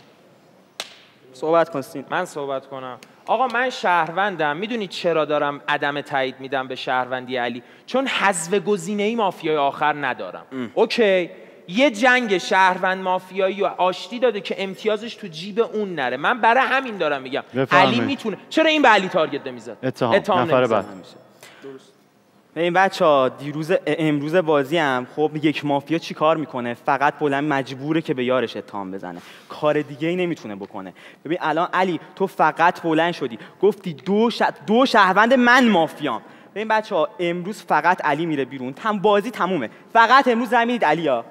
صحبت کنین. من صحبت کنم. آقا من شهروندم. میدونید چرا دارم عدم تایید میدم به شهروندی علی؟ چون حذف گزینه‌ای مافیای آخر ندارم. ام. اوکی یه جنگ شهروند مافیایی و آشتی داده که امتیازش تو جیب اون نره. من برای همین دارم میگم علی میتونه. چرا این به علی تارگت نمیزد؟ اتهام, اتهام نفر بعد. این بچه‌ها دیروز امروز بازی هم خب یک مافیا چی کار میکنه؟ فقط بلند مجبوره که به یارش اتهام بزنه. کار دیگه ای نمیتونه بکنه. ببین الان علی تو فقط بلند شدی گفتی دو ش... دو شهروند من مافیام. ببین بچه‌ها امروز فقط علی میره بیرون. تم بازی تمومه. فقط امروز زمینید علیا.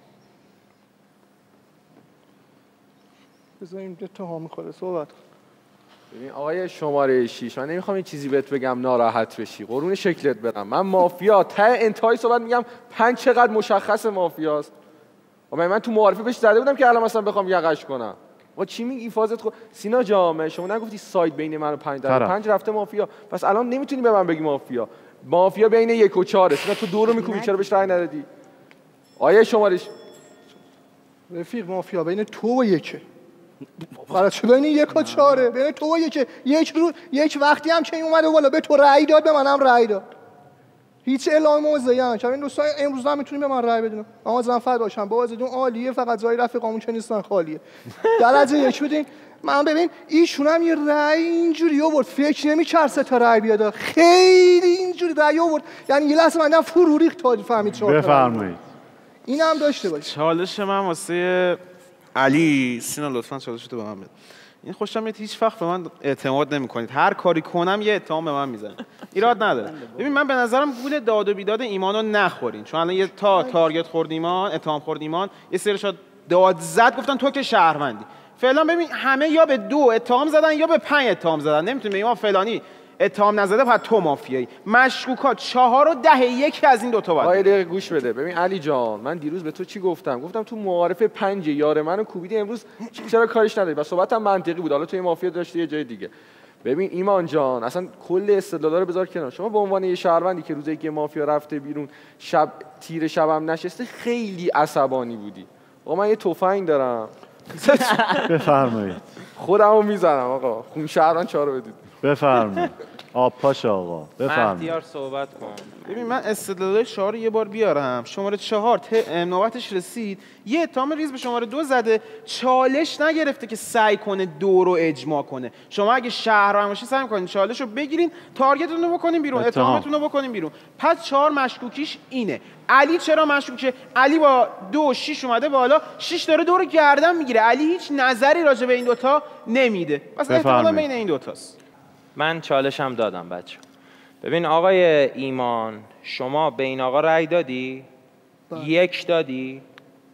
بذاریم اتهام میخوره صحبت کن. ببین آقای شماره شش من نمیخوام این چیزی بهت بگم ناراحت بشی قرون شکلت برم. من مافیا ته انتهای صحبت میگم پنج چقدر مشخص مافیاست. و من تو معارفه بهش زده بودم که الان مثلا بخوام یقش کنم. آقا چی میگی ایفازت خود سینا جامه شما نگفتی ساید بین من و پنج در پنج رفته مافیا پس الان نمیتونی به من بگی مافیا. مافیا بین یک و چهار سینا تو دو رو میکوبی چرا بهش رأی ندادی؟ آقای شماره رفیق مافیا بین تو و یکه. برای چه بین یک و چهاره؟ بین تو و یک یک رو یک وقتی هم که این اومده بالا به تو رأی داد به منم رأی داد. هیچ اعلام موضعی هم این دوستان امروز هم میتونیم به من رأی بدین. اما زنفر باشم بازیتون عالیه فقط جای رفیقامون که نیستن خالیه. درجه یک بدین. من ببین ایشون هم یه رأی اینجوری آورد فکر نمی‌کرد سه تا رأی بیاد. خیلی اینجوری رأی آورد. یعنی یه لحظه من فرو ریخت تا فهمید چهار. بفرمایید. این هم داشته باش. چالش من واسه علی سینا لطفاً چالش تو به من بده. این خوشم میاد هیچ وقت به من اعتماد نمی‌کنید. هر کاری کنم یه اتهام به من میزنه. ایراد نداره. ببین من به نظرم گول داد و بیداد ایمانو نخورین. چون الان یه تا تارگت خورد ایمان، اتهام خورد ایمان، یه سریشا داد زد گفتن تو که شهروندی. فعلا ببین همه یا به دو اتهام زدن یا به پنج اتهام زدن. نمیتونی ایمان فلانی اتهام نزده بعد تو مافیایی. مشکوکات چهار و ده یکی از این دو تا بود. آقا دقیقه گوش بده. ببین علی جان من دیروز به تو چی گفتم؟ گفتم تو معارفه پنج یار منو کوبیدی امروز چرا کارش نداری؟ و صحبتم منطقی بود. حالا تو مافیا داشتی یه جای دیگه. ببین ایمان جان اصلا کل استدلالا رو بذار کنار. شما به عنوان یه شهروندی که روز یک مافیا رفته بیرون شب تیر شبم نشسته خیلی عصبانی بودی. آقا من یه تفنگ دارم. بفرمایید. خودمو میزنم آقا. خون شهروند چهار بدید. بفرمایید. آب پاش آقا بفرمایید. مهدیار صحبت کن. ببین من استدلال چهار یه بار بیارم. شماره چهار نوبتش رسید یه اتهام ریز به شماره دو زده چالش نگرفته که سعی کنه دو رو اجماع کنه. شما اگه شهروند باشین سعی کنین چالش رو بگیرین تارگتتون رو بکنین بیرون اتهامتون رو بکنین بیرون. پس چهار مشکوکیش اینه. علی چرا مشکوکه؟ علی با دو شش اومده بالا شش داره دو رو گردن میگیره. علی هیچ نظری راجع به این دوتا نمیده. پس احتمالاً بین این دوتاست. من چالشم دادم بچه. ببین آقای ایمان شما به این آقا رأی دادی؟ با. یک دادی؟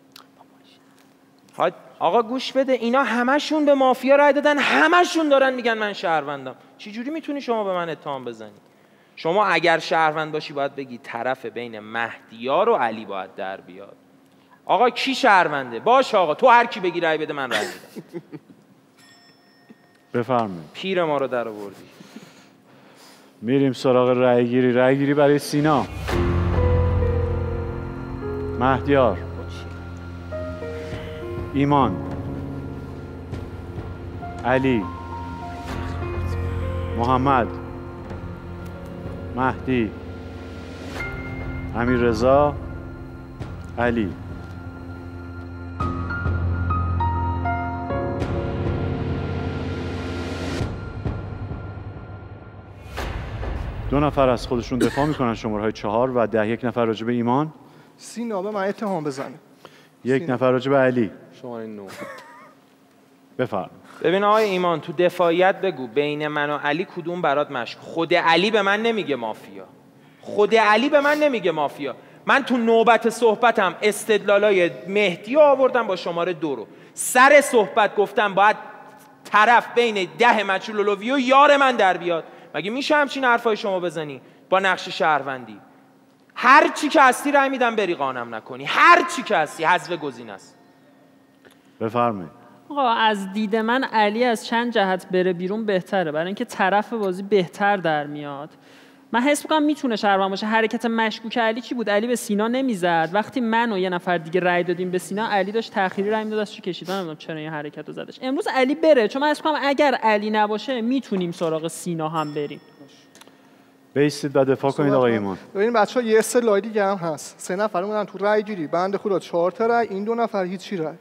آقا گوش بده اینا همشون به مافیا رأی دادن همشون دارن میگن من شهروندم. چی جوری میتونی شما به من اتهام بزنی؟ شما اگر شهروند باشی باید بگی طرف بین مهدیار و علی باید در بیاد. آقا کی شهرونده؟ باش آقا تو هر کی بگی رأی بده من رأی میدم. بفرمایید. پیر ما رو در آوردی. میریم سراغ رأی گیری. رأی گیری برای سینا. مهدیار. ایمان. علی. محمد. مهدی. امیررضا، علی. دو نفر از خودشون دفاع میکنن، شماره های چهار و ده. یک نفر راجع به ایمان. سینا به من اتهام بزنه. یک سینا. نفر راجع به علی. شماره نه. بفرم. ببین آقای ایمان، تو دفاعیت بگو بین من و علی کدوم برات مشکوک؟ خود علی به من نمیگه مافیا. خود علی به من نمیگه مافیا. من تو نوبت صحبتم استدلالای مهدی آوردم با شماره دو رو. سر صحبت گفتم باید طرف بین ده مجهول الوهی و یار من در بیاد. مگه میشه همچین حرفای شما بزنی با نقش شهروندی؟ هر چی که هستی رای میدم بری، قانم نکنی. هر چی که هستی حذف گزینه است. بفرمایید. آقا از دید من علی از چند جهت بره بیرون بهتره، برای اینکه طرف بازی بهتر در میاد. من حس می‌کنم میتونه شهروند باشه. حرکت مشکوک علی چی بود؟ علی به سینا نمیزد. وقتی من و یه نفر دیگه رای دادیم به سینا، علی داشت تأخیری رای میداد، از چی کشید؟ من نمیدونم چرا این حرکت رو زدش. امروز علی بره، چون من حس می‌کنم اگر علی نباشه میتونیم سراغ سینا هم بریم. بیستید و دفاع کنید آقای ایمان. ببین بچه‌ها یه اصطلاح دیگه هم هست. سه نفر اومدن تو رای گیری، بنده خدا چهار تا رای، این دو نفر هیچی رای.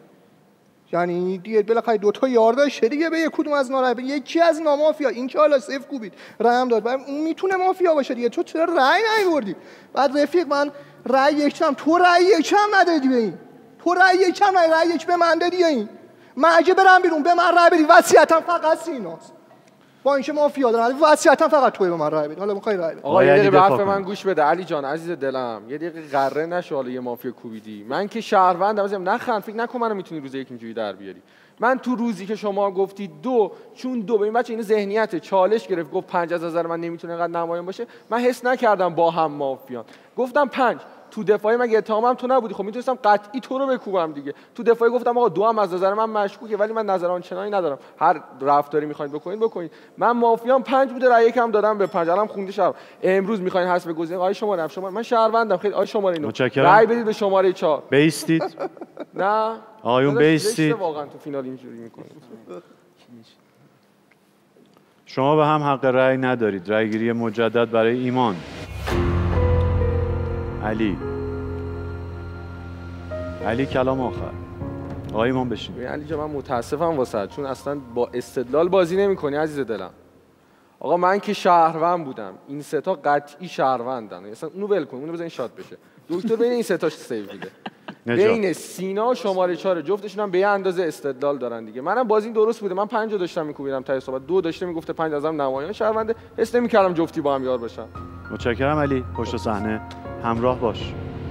یعنی دیگه بالاخره دو تا یار داشته دیگه، به یک کدوم از اینا رای بده. یکی از اینا مافیا، این که حالا صفر کوبید رای هم داد، بعد اون میتونه مافیا باشه دیگه. تو چرا رای نیوردی؟ بعد رفیق من رای یکم، تو رای یکم ندادی به این، تو رای یکم ندادی، رای یک به من دادی. این من اگه برم بیرون به من رای بدی، وصیتم فقط سیناست. با اینکه مافیا دارم، ولی وصیتم فقط توی به من رای بدی. حالا میخوای رای بدی. آقا یه دقیقه به حرف من گوش بده علی جان عزیز دلم. یه دقیقه قره نشو، حالا یه مافیا کوبیدی. من که شهروندم، ازم نخند، فکر نکن منو میتونی روز یک اینجوری در بیاری. من تو روزی که شما گفتی دو، چون دو ببین بچه این ذهنیت چالش گرفت، گفت پنج از نظر من نمیتونه اینقدر نمایان باشه، من حس نکردم با هم مافیان. گفتم پنج. تو دفاعی مگه اتهامم تو نبودی؟ خب میتونستم قطعی تو رو بکوبم دیگه. تو دفاعی گفتم آقا دو هم از نظر من مشکوکه، ولی من نظر آنچنانی ندارم. هر رفتاری میخواید بکنید بکنید. من مافیام پنج بوده، رأی یکم دادم به پنج. الان خونده شب. امروز میخواین حذف گزینه آقای شماره شما، من شهروندم. خیلی آقای شماره اینو رأی بدید به شماره چهار. بیستید. نه آقایون بیستید. واقعا تو فینال اینجوری میکنید. شما به هم حق رأی ندارید. رأی گیری مجدد برای ایمان. علی. علی کلام آخر. آقای ایمان بشین. علی جان من متاسفم واسه، چون اصلا با استدلال بازی نمی‌کنی عزیز دلم. آقا من که شهروند بودم، این سه تا قطعی شهروندن. اصلا اونو ول کن، اونو بزن شات بشه. دکتر بین این سه تاش سیو میده. بین سینا و شماره چهار جفتشون هم به یه اندازه استدلال دارن دیگه. منم بازی درست بوده، من پنج داشتم میکوبیدم تا صحبت، دو داشته میگفته پنج ازم نمایان شهرونده، حس نمی‌کردم جفتی با هم یار باشن. متشکرم علی، پشت صحنه همراه باش.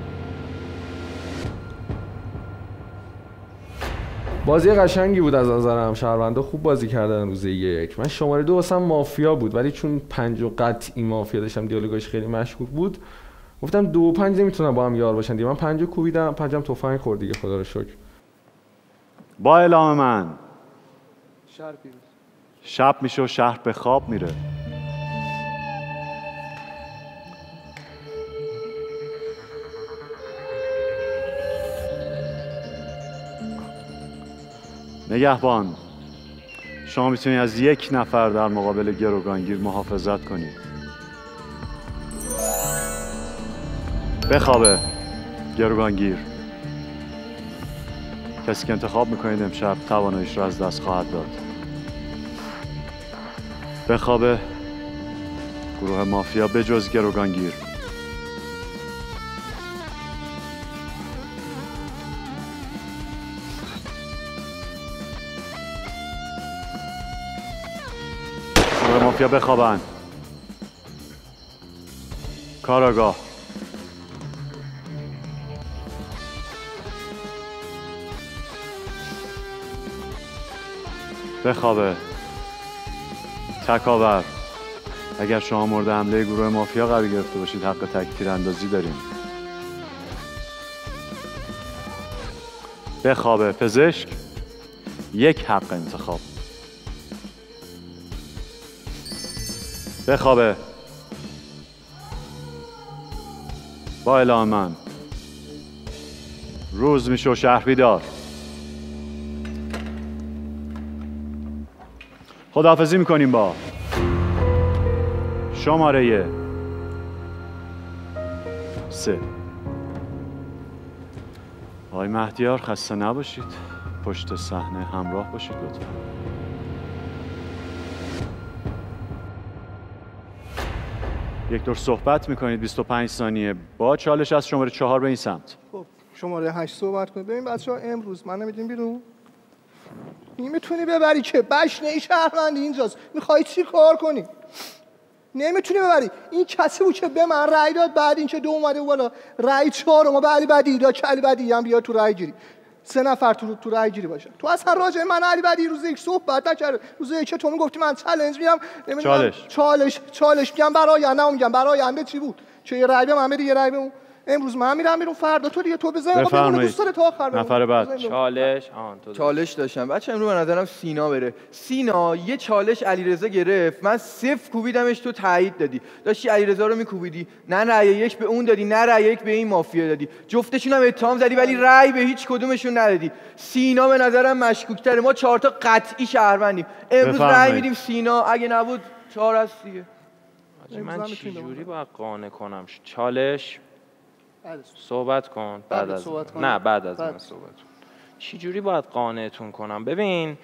بازی قشنگی بود از نظرم، شهروندا خوب بازی کردن روز یک. من شماره دو واسم مافیا بود، ولی چون پنج و قطعی مافیا داشتم، دیالوگاش خیلی مشکوک بود، گفتم دو و پنج نمیتونن با هم یار باشن دیگه. من پنج رو کوبیدم، پنجم تفنگ خورد دیگه، خدا رو شکر. با اعلام من شهر پیروز. شب میشه و شهر به خواب میره. نگهبان، شما میتونید از یک نفر در مقابل گروگانگیر محافظت کنید. بخوابه گروگانگیر. کسی که انتخاب میکنید امشب تواناییش رو از دست خواهد داد. بخوابه گروه مافیا به جز گروگانگیر. مافیا بخوابن. کاراگاه. بخوابه. تکاور. اگر شما مورد حمله گروه مافیا قرار گرفته باشید حق تکتیر اندازی داریم. بخوابه. پزشک. یک حق انتخاب. بخوابه. با اعلام من روز میشه و شهر بیدار. خداحافظی میکنیم با شماره سه. آقای مهدیار خسته نباشید، پشت صحنه همراه باشید لطفا. یک دور صحبت میکنید بیست و پنج ثانیه با چالش از شماره چهار به این سمت. خب شماره هشت صحبت کنید. ببین بچه‌ها امروز من نمیدیم بیرون نمیتونی ببری که بشنه ای شهروندی اینجاست. میخوای چی کار کنی؟ نمیتونی ببری. این کسی بود که به من رأی داد، بعد این که دو اومده بالا رأی چهار ما به علی بدی داد که علی بدی هم بیاد تو رأی گیری. سه نفر تو تو رأی گیری باشه. تو اصلا راجع من علی بدی روز یک صحبت نکرد. روز یک که تو میگفتی من چالش میدم، نمیدونم چالش چالش چالش میگم برای آینده میگم برای آینده چی بود؟ چه یه رأی به من بده یه رأی به اون. امروز من میرم بیرون، فردا تو دیگه تو بزن بمونه دوست داره تا آخر. نفر بعد چالش آن تو چالش داشتم بچه. امروز به نظرم سینا بره. سینا یه چالش علیرضا گرفت، من صفر کوبیدمش، تو تایید دادی، داشتی علیرضا رو میکوبیدی، نه رأی یک به اون دادی نه رأی یک به این مافیا دادی، جفتشون هم اتهام زدی ولی رأی به هیچ کدومشون ندادی. سینا به نظرم مشکوک‌تره. ما چهار تا قطعی شهروندیم. امروز رأی میدیم سینا، اگه نبود چهار هست دیگه. من چه جوری باید قانع کنم؟ چالش صحبت کن بعد از نه بعد از من صحبت کن. چی جوری باید قانعتون کنم؟ ببین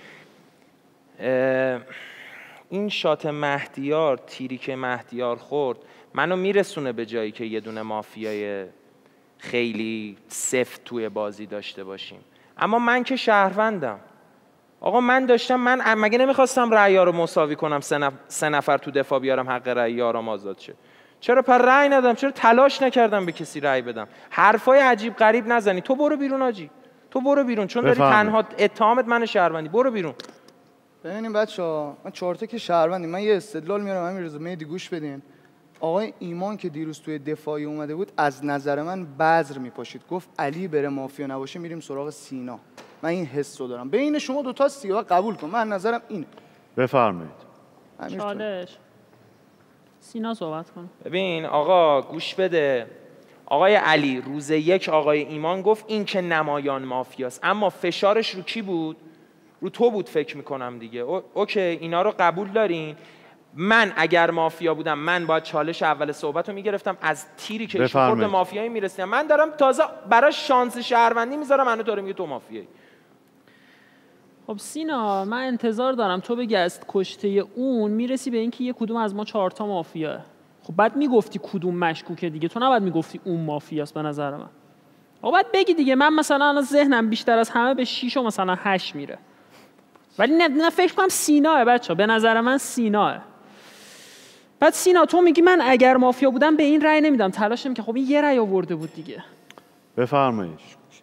این شات مهدیار، تیری که مهدیار خورد منو میرسونه به جایی که یه دونه مافیای خیلی سفت توی بازی داشته باشیم. اما من که شهروندم آقا، من داشتم من مگه نمیخواستم رأی‌ها رو مساوی کنم، سه, نف... سه نفر تو دفاع بیارم حق رأی یارم آزاد شه؟ چرا پر رأی ندادم؟ چرا تلاش نکردم به کسی رأی بدم؟ حرفای عجیب غریب نزنی. تو برو بیرون آجی، تو برو بیرون، چون داری تنها اتهامت من شهروندی. برو بیرون. ببینیم بچه‌ها، من چهار تا که شهروندی، من یه استدلال میارم همین روز مهدی گوش بدین. آقای ایمان که دیروز توی دفاعی اومده بود از نظر من بذر میپاشید، گفت علی بره مافیا نباشه میریم سراغ سینا. من این حس رو دارم. بین شما دو تا سیاه قبول کن، من نظرم اینه. بفرمایید. چالش سینا صحبت کن. ببین آقا گوش بده. آقای علی روز یک آقای ایمان گفت این که نمایان مافیاست، اما فشارش رو کی بود؟ رو تو بود فکر میکنم دیگه. او، اوکی اینا رو قبول دارین. من اگر مافیا بودم من باید چالش اول صحبت رو میگرفتم، از تیری که ایشون خورد مافیایی میرسیدم. من دارم تازه برای شانس شهروندی میذارم، منو داره میگه تو مافیایی. خب سینا من انتظار دارم تو بگی از کشته اون میرسی به اینکه یه کدوم از ما چهار تا مافیاه. خب بعد میگفتی کدوم مشکوکه دیگه، تو نباید میگفتی اون مافیاست به نظر من. خب بعد بگی دیگه من مثلا الان ذهنم بیشتر از همه به شش و مثلا هشت میره. ولی نه, نه فکر کنم سیناه بچا، به نظر من سیناه. بعد سینا تو میگی من اگر مافیا بودم به این رأی نمیدم، تلاش نمی‌کردم. خب این یه رأی آورده بود دیگه. بفرمایید.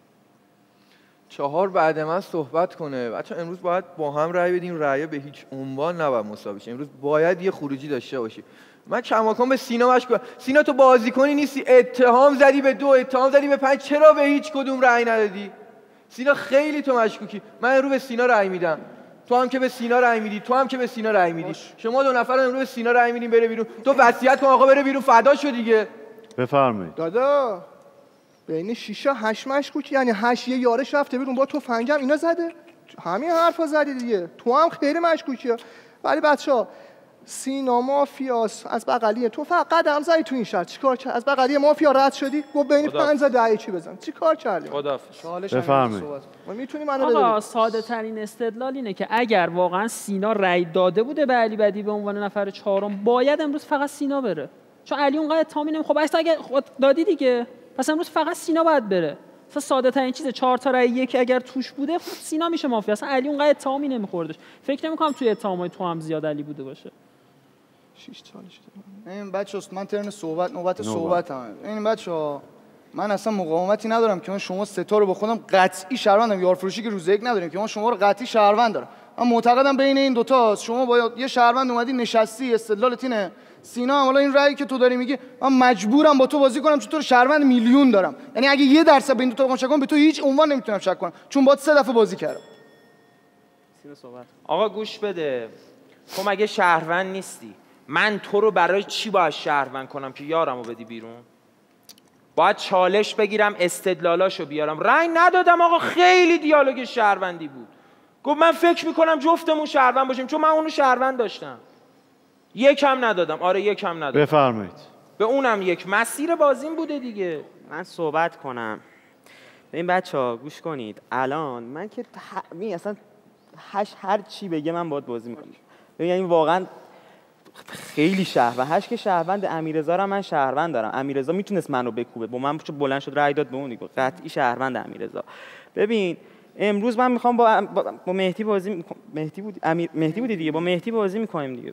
چهار بعد من صحبت کنه. بچه امروز باید با هم رأی بدیم، رأی به هیچ عنوان نباید مساوی شه. امروز باید یه خروجی داشته باشی. من کماکان به سینا مشکوکم. سینا تو بازیکنی نیستی، اتهام زدی به دو، اتهام زدی به پنج، چرا به هیچ کدوم رأی ندادی؟ سینا خیلی تو مشکوکی. من امروز به سینا رأی میدم. تو هم که به سینا رأی میدی، تو هم که به سینا رأی میدی. شما دو نفر امروز به سینا رأی میدین بره بیرون. تو وصیت کن آقا بره بیرون، فدا شو دیگه. بفرمایید. دادا بین شیشا هشت مشکوکی، یعنی هشت یه یارش رفته بیرون با تو فنگم اینا زده. همین حرفا زدی دیگه. تو هم خیلی مشکوکی. ولی بچه‌ها سینا مافیاس از بغلیه، تو فقط قدم زدی تو این شهر، چیکار کردی؟ از بغلیه مافیا رد شدی، گفت بین پنج تا ده چی بزن، چیکار کردی؟ خداحافظ. بفرمایید. ما میتونی منو آقا ساده ترین استدلال اینه که اگر واقعا سینا رأی داده بوده به علی بدی به عنوان نفر چهارم، باید امروز فقط سینا بره. چون علی اونقدر اتهامی نمی، خب اگه خود دادی دیگه، پس امروز فقط سینا باید بره. اصلا ساده ترین چیزه، چهار تا رأی یک اگر توش بوده خب سینا میشه مافیا. اصلا علی اونقدر اتهامی نمیخوردش. فکر نمی‌کنم توی اتهامای تو هم زیاد علی بوده باشه. شش چالش این بچه‌ها من ترن صحبت نوبت صحبتم. این بچه‌ها من اصلا مقاومتی ندارم که من شما سه تا رو با خودم قطعی شهروندم، یار فروشی که روز یک نداریم که من شما رو قطعی شهروند دارم. من معتقدم بین این دو تا شما با یه شهروند اومدی نشستی، استدلالت اینه. سینا هم حالا این رأیی که تو داری میگی من مجبورم با تو بازی کنم چون تو شهروند میلیون دارم، یعنی اگه یه درصد به این دو تا شک کنم به تو هیچ عنوان نمیتونم شک کنم چون باهات سه دفعه بازی کردم. سینا صحبت. آقا گوش بده، تو مگه شهروند نیستی؟ من تو رو برای چی باید شهروند کنم که یارمو بدی بیرون؟ باید چالش بگیرم استدلالاشو بیارم. رأی ندادم آقا، خیلی دیالوگ شهروندی بود. گفت من فکر میکنم جفتمون شهروند باشیم چون من اونو شهروند داشتم. یکم ندادم. آره یکم ندادم. بفرمایید. به اونم یک مسیر بازیم بوده دیگه. من صحبت کنم. این بچه‌ها گوش کنید. الان من که می اصلا هش هر چی بگه من باید بازی میکنم. یعنی واقعا خیلی شهروند. هش که شهروند. امیررضا رو من شهروند دارم. امیررضا میتونست منو بکوبه. با من بلند شد رأی داد به اون دیگه. قطعی شهروند امیررضا. ببین امروز من میخوام با با مهدی بازی میکنم. مهدی بود امیر مهدی بودی دیگه. با مهدی بازی میکنیم دیگه.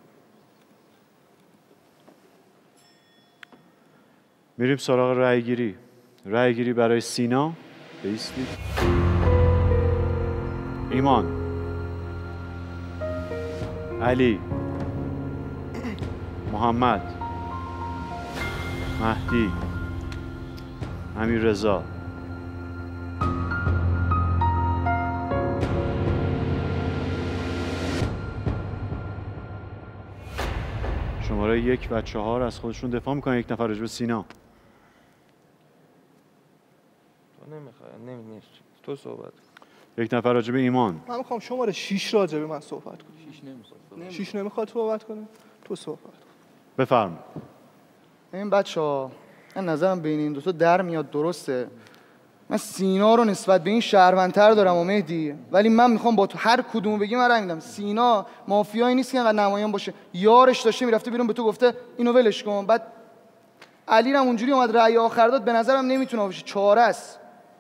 میریم سراغ رأی گیری. رأی گیری برای سینا. بایستید. ایمان، علی، محمد، مهدی، امیررضا. شماره یک و چهار از خودشون دفاع میکنن. یک نفر راجع به سینا. تو نمیخوای نمی‌نی تو صحبت. یک نفر راجع به ایمان. من میخوام شماره شش راجع به من صحبت کنی. شش نمیخواد. شش نمیخواد صحبت کنه. تو صحبت کن. بفرمایید. این بچه‌ها من نظرم بین این دو تا در میاد. درسته من سینا رو نسبت به این شهروندتر دارم و مهدی، ولی من میخوام با تو هر کدومو بگی من رأی میدم. سینا مافیایی نیست که انقدر نمایان باشه. یارش داشته میرفته بیرون به تو گفته اینو ولش کن. بعد علی هم اونجوری اومد رأی آخر داد. به نظرم نمیتونه باشه. چاره است.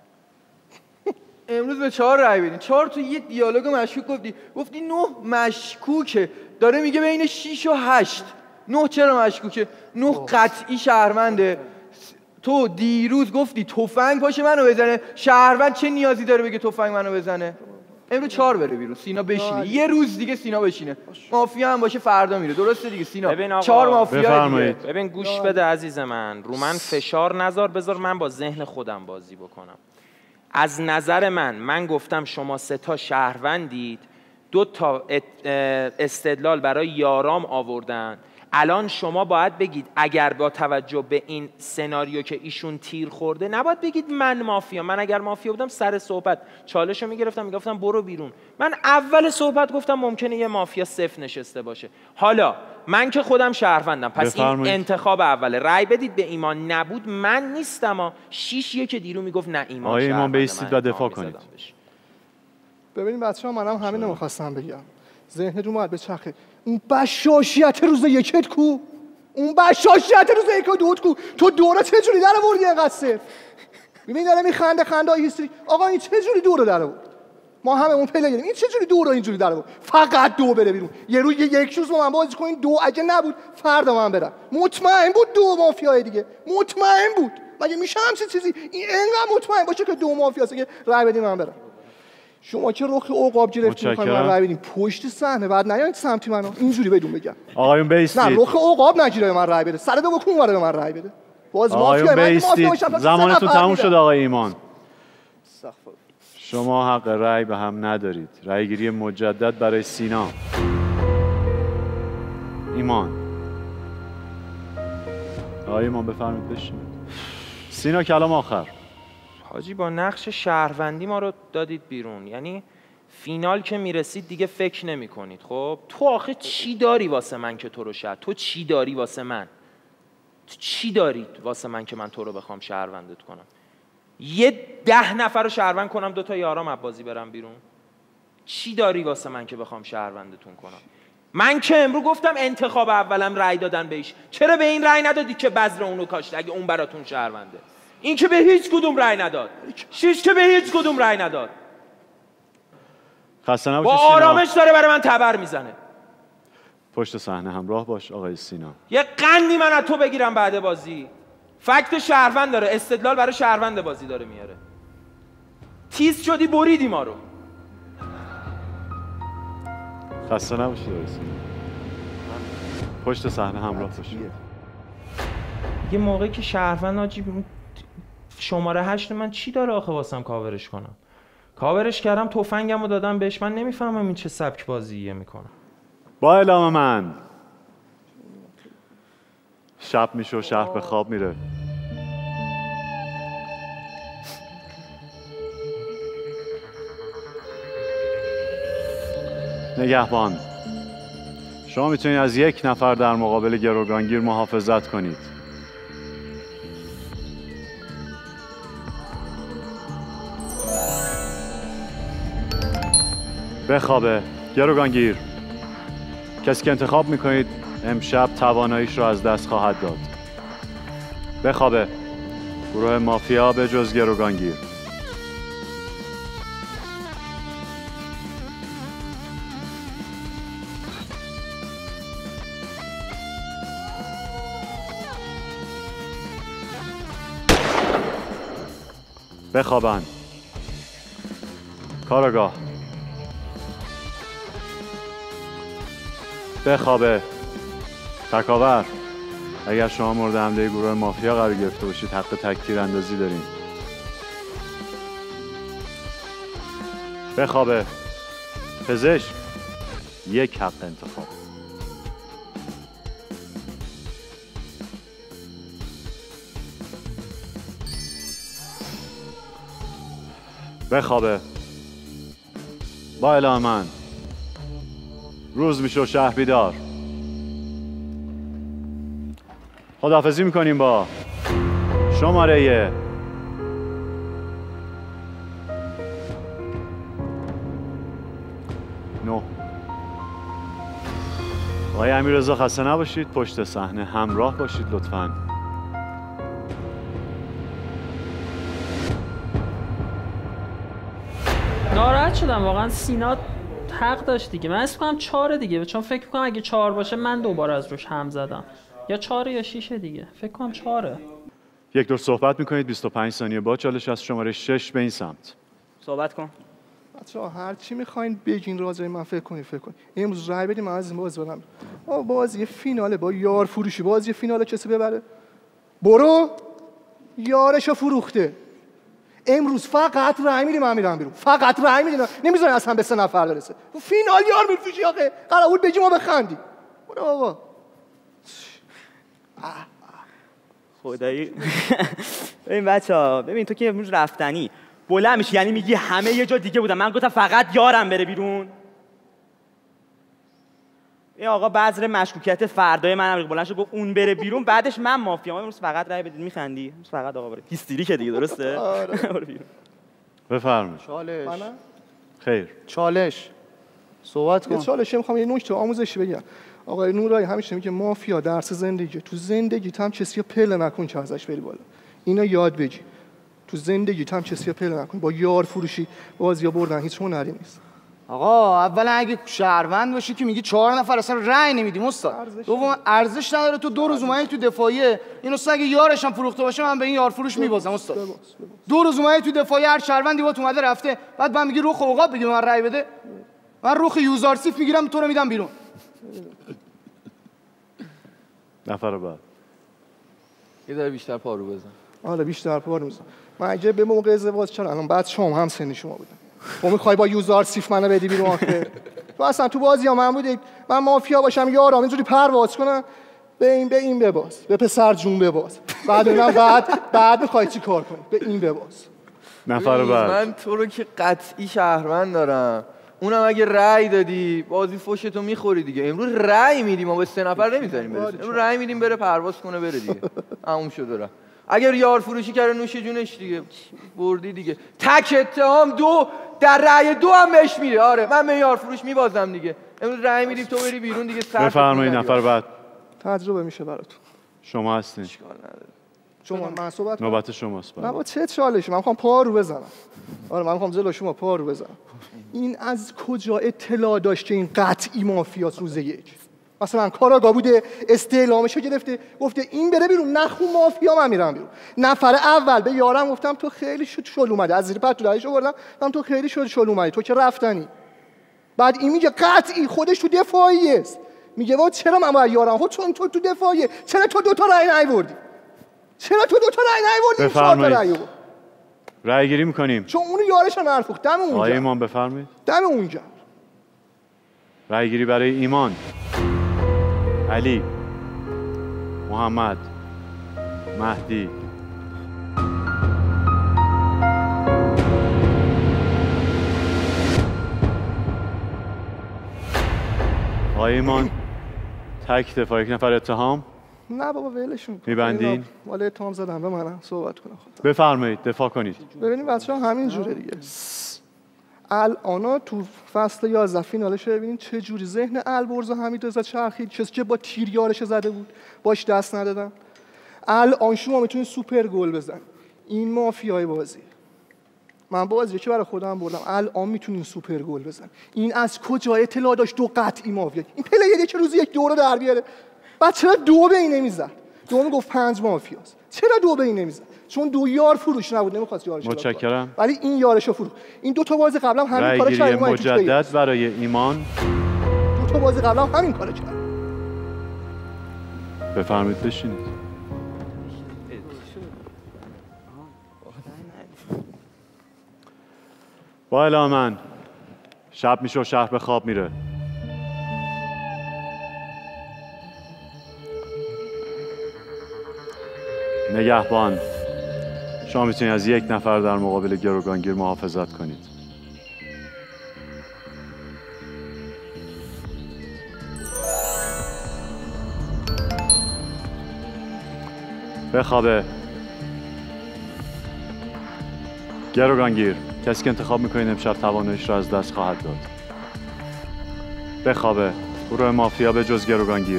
امروز به چهار رأی بدین. چهار تو یه دیالوگ مشکوک گفتی. گفتی نه مشکوکه. داره میگه بین شش و هشت. نه چرا مشکوکه؟ نه قطعی شهرونده. تو دیروز گفتی تفنگ پاشه منو بزنه. شهروند چه نیازی داره بگه تفنگ منو بزنه؟ امروز چهار بره بیرون. سینا بشینه. یه روز دیگه سینا بشینه. مافیا هم باشه فردا میره. درسته دیگه سینا. چهار مافیا دیگه. ببین گوش بده عزیز من. رو من فشار نذار. بذار من با ذهن خودم بازی بکنم. از نظر من من گفتم شما سه تا شهروندید. دو تا استدلال برای یارام آوردن. الان شما باید بگید اگر با توجه به این سناریو که ایشون تیر خورده، نباید بگید من مافیا. من اگر مافیا بودم سر صحبت چالشو میگرفتم میگفتم برو بیرون. من اول صحبت گفتم ممکنه یه مافیا صفر نشسته باشه. حالا من که خودم شهروندم، پس بفرمایید. این انتخاب اوله. رأی بدید به ایمان. نبود من نیستم ها. شیشیه که دیرو میگفت نه ایمان. آقای ایمان بیستید و دفاع کنید. ببینید بچه‌ها منم همین رو می‌خواستم بگم. ذهنتون باید بچرخه. اون بشاشیت روز یکت کو؟ اون بشاشیت روز یک و دوت کو؟ تو دوره چه جوری در آوردی اینقدر صفر؟ ببین داره میخنده خنده های هیستری. آقا این چه جوری دوره در آورد؟ ما همه اون پلیریم. این چه جوری دوره اینجوری در آورد؟ فقط دو بره بیرون. یه روز یک روز با من بازی کنین. دو اگه نبود فردا من برم. مطمئن بود دو مافیای دیگه. مطمئن بود. مگه میشه همچین چیزی؟ این انقدر مطمئن باشه که دو مافیاست که رای بدیم من برم. شما که رخ عقاب گرفتید می‌خواید من رأی بدین پشت صحنه بعد نیاید سمت منو اینجوری بدون بگم. آقایون بیستید. نه رخ عقاب نگیره من رأی بده. سر دو بکن واره به من رأی بده. باز مافیا من مافیا باشم. زمانتون تموم شد آقای ایمان. شما حق رأی به هم ندارید. رأی گیری مجدد برای سینا. ایمان. آقای ایمان بفرمایید بشینید. سینا کلام آخر. حاجی با نقش شهروندی ما رو دادید بیرون. یعنی فینال که میرسید دیگه فکر نمی کنید. خب تو آخه چی داری واسه من که تو رو شد؟ تو چی داری واسه من؟ تو چی داری واسه من که من تو رو بخوام شهروندت کنم؟ یه ده نفر رو شهروند کنم دو تا یارام از بازی برم بیرون؟ چی داری واسه من که بخوام شهروندتون کنم؟ من که امرو گفتم انتخاب اولم رأی دادن بهش. چرا به این رأی ندادید که بذر اونو کاشته اگه اون براتون شهرونده؟ این که به هیچ کدوم رأی نداد. شیش که به هیچ کدوم رأی نداد. خسته نباشید. با آرامش داره برای من تبر میزنه. پشت صحنه همراه باش آقای سینا. یه قندی من از تو بگیرم بعد بازی. فکت شهروند داره، استدلال برای شهروند بازی داره میاره. تیز شدی بریدی ما رو. خسته نباشید آقای سینا. پشت صحنه همراه باش. یه موقعی که شهروند آجی شماره هشت من چی داره آخه واسم کاورش کنم؟ کاورش کردم تفنگم رو دادم بهش. من نمیفهمم این چه سبک بازیه میکنم. با اعلام من شب میشه و شهر به خواب میره. نگهبان شما میتونید از یک نفر در مقابل گروگانگیر محافظت کنید. بخوابه. گروگانگیر، کسی که انتخاب میکنید امشب تواناییش رو از دست خواهد داد. بخوابه. گروه مافیا به جز گروگانگیر. بخوابن. کاراگاه، بخوابه. تکاور، اگر شما مورد حمله گروه مافیا قرار گرفته باشید حق تک تیر اندازی دارین. بخوابه. پزشک، یک حق انتخاب. بخوابه. با اعلام من روز میشه و شهر بیدار. خداحافظی میکنیم با شماره نه. آقای امیررضا خسته نباشید، پشت صحنه همراه باشید لطفاً. ناراحت شدم واقعا. سینا حق داشت دیگه. من اسم کنم چهاره دیگه، چون فکر کنم اگه چهار باشه من دوباره از روش هم زدم. یا چهاره یا شیشه دیگه. فکر کنم چهاره. یک دور صحبت میکنید. بیست و پنج ثانیه با چالش از شماره شش به این سمت. صحبت کن. بچه‌ها هر چی میخواین بگین راجع من فکر کنید فکر کنید. امروز رای بدیم از این بازی برم. آ بازی فیناله با یار فروشی. بازی فیناله کسی ببره؟ برو یارشو فروخته. امروز فقط رای میدیم من میرم بیرون. فقط رای میدیم. نمیذارین اصلا به سه نفر برسه. فینال یار میفروشی آخه. قرار بود بگی ما بخندی. برو بابا. خدایی. ببین بچه‌ها، ببین تو که امروز رفتنی بلند میشی یعنی میگی همه یه جا دیگه بودن. من گفتم فقط یارم بره بیرون. این آقا بذر مشکوکیت فردای منم بلند شد گفت اون بره بیرون، بعدش من مافیام. امروز فقط رای بدید. میخندی؟ امروز فقط آقا بره. هیستریکه دیگه، درسته؟ برو بیرون. بفرمایید. چالش. خیر. چالش. صحبت کن. یه چالش میخوام یه نکته آموزشی بگم. آقای نورایی همیشه میگه مافیا درس زندگی. تو زندگی هم کسی پله نکن که ازش بری بالا. اینا یاد بگی. تو زندگی هم کسی پله نکن. با یار فروشی بازی‌ها بردن هیچ هنری نیست. آقا اولا اگه شهروند باشی که میگی چهار نفر اصلا رأی نمیدیم استاد. دوم ارزش نداره. تو دو روز اومدی تو دفاعیه. این استاد اگه یارش هم فروخته باشه من به این یار فروش میبازم استاد. دو روز اومدی تو دفاعیه، هر شهروندی با تو اومده رفته، بعد من میگی رخ عقاب بگی من رأی بده. من رخ یوزارسیف میگیرم تو رو میدم بیرون. نفر بعد. یه ذره بیشتر پارو بزن. آره بیشتر پارو بزن. من اگه به موقع ازدواج چرا الان بعد شما هم سنی شما بودم. تو میخوای با یوزار سیف منو بدی بیرون آخه؟ تو اصلا تو بازی ها من بودی من مافیا باشم یارم اینجوری پرواز کنم به این به این بباز، به پسر جون بباز. بعد اونم بعد بعد میخوای چی کار کنی؟ به این بباز. نفر بعد. من تو رو که قطعی شهروند دارم. اونم اگه رأی دادی بازی فوشتو میخوری دیگه. امروز رأی میدیم ما به سه نفر نمیذاریم برسه. امروز رأی میدیم بره پرواز کنه بره دیگه. تموم شد رفت. اگر یار فروشی کرده نوش جونش دیگه. بردی دیگه. تک اتهام دو در رأی دو هم بهش میره. آره من به یار فروش میبازم دیگه. امروز رأی میدیم تو بری بیرون دیگه. بفرمایید نفر بعد. تجربه میشه براتون. شما هستین. اشکال نداره. شما من صحبت کنم. نوبت شماست. من با چه چالشی؟ من میخوام پارو بزنم. آره من میخوام جلو شما پارو بزنم. این از کجا اطلاع داشت که این قطعی مافیاس روز یک؟ مثلا کاراگاه بوده استعلامشو گرفته گفته این بره بیرون، نخو مافیا من میرم بیرون. نفر اول به یارم گفتم تو خیلی شد شل اومده، از زیر پتو درش آوردم گفتم تو خیلی شد شل اومدی، تو که رفتنی. بعد این میگه قطعی خودش تو دفاعیه است. میگه وا چرا من باید یارم خود چون تو تو دفاعیه، چرا تو دو تا رأی نیاوردی؟ چرا تو دو تا رأی نیاوردی؟ چهار تا رأی آورد. رأی گیری میکنیم. چون اونو یارش نرفوخت. دم اونجا. آقای ایمان بفرمایید. دم اونجا. رأی گیری برای ایمان. علی، محمد، مهدی. آقای ایمان تک دفاع، یک نفر اتهام. نه بابا ولشون. میبندین؟ ولی اتهام زدم به منم صحبت کنم. خدا بفرمایید دفاع کنید. ببینید بچه‌ها همین جوره دیگه. الان تو فصل یازده فینالش رو ببینین چه جوری ذهن البرز و حمیدرضا چرخید، کسی که با تیر یارش زده بود باش دست ندادن. الان شما میتونید سوپر گل بزن. این مافیای بازی. من بازی که برای خودم بردم، الان میتونین سوپر گل بزن. این از کجا اطلاع داشت؟ دو قطعی مافیا. این پلیری که روزی یک دو رو در بیاره، بعد چرا دو به این نمیزد؟ دو میگفت پنج مافیاست. چرا دو به این نمیزد؟ چون دو یار فروش نبود، نمیخواست یارش. متشکرم. ولی این یارشو فروخت. این دو تا بازی قبلا همین کارو کرد. مجدد برای ایمان. دو تا بازی قبلا همین کارو کرد. بفرمایید بشینید. با اعلام من شب میشه و شهر به خواب میره. نگهبان، شما میتونید از یک نفر در مقابل گروگانگیر محافظت کنید. بخوابه. گروگانگیر، کسی که انتخاب میکنید امشب تواناییش را از دست خواهد داد. بخوابه. گروه مافیا به جز گروگانگیر.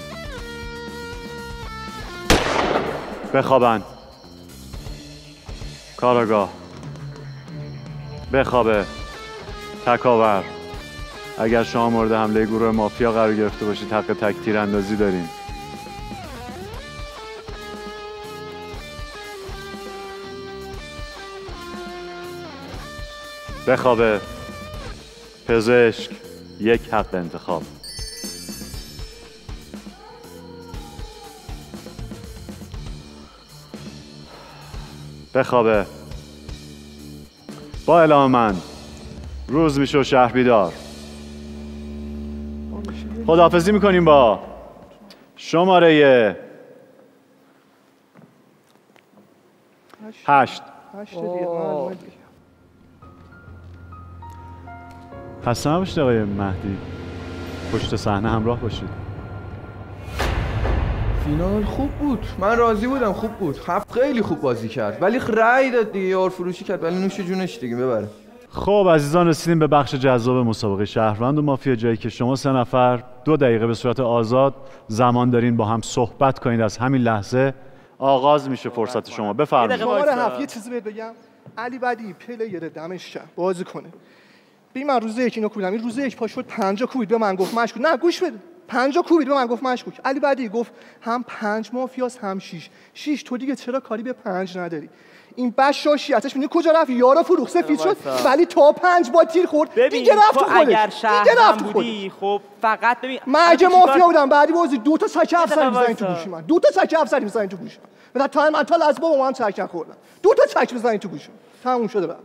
بخوابن. کاراگاه. بخوابه. تکاور. اگر شما مورد حمله گروه مافیا قرار گرفته باشید حق تک تیر اندازی دارین. بخوابه. پزشک، یک حق انتخاب. بخوابه. با اعلام من روز میشه و شهر بیدار. خداحافظی میکنیم با شماره هشت. خسته نباشید آقای مهدی، پشت صحنه همراه باشید. فینال خوب بود، من راضی بودم، خوب بود. هفت خیلی خوب بازی کرد ولی رأی داد دیگه، یار فروشی کرد ولی نوش جونش دیگه، ببره. خب عزیزان، رسیدیم به بخش جذاب مسابقه شهروند و مافیا، جایی که شما سه نفر دو دقیقه به صورت آزاد زمان دارین با هم صحبت کنید. از همین لحظه آغاز میشه فرصت شما. بفرمایید. شماره هفت یه چیزی بهت بگم. علی بدی پلیر دمش گرم بازی کنه. ببین من روز یک اینو کوبیدم، این روز یک پا شد پنجاه کوبید به من گفت مشکوک. نه گوش بده. پنجاه کوبید به من گفت مشکوک. علی بدی گفت هم پنج مافیاس هم شش. شش تو دیگه چرا کاری به پنج نداری؟ این بشاشیتش میدونی کجا رفت؟ یارا فروخت سفید شد ولی تا پنج با تیر خورد دیگه رفت تو خودش. اگر شهر بودی خب فقط ببین من اگه مافیا بودم بعدی بازی دو تا سکه افسری میزنین تو گوش من. دو تا سکه افسری میزنین تو گوش من. تا من تا از بابا من سکه خوردم. دو تا سکه میزنین تو گوش من. تموم شده بعد.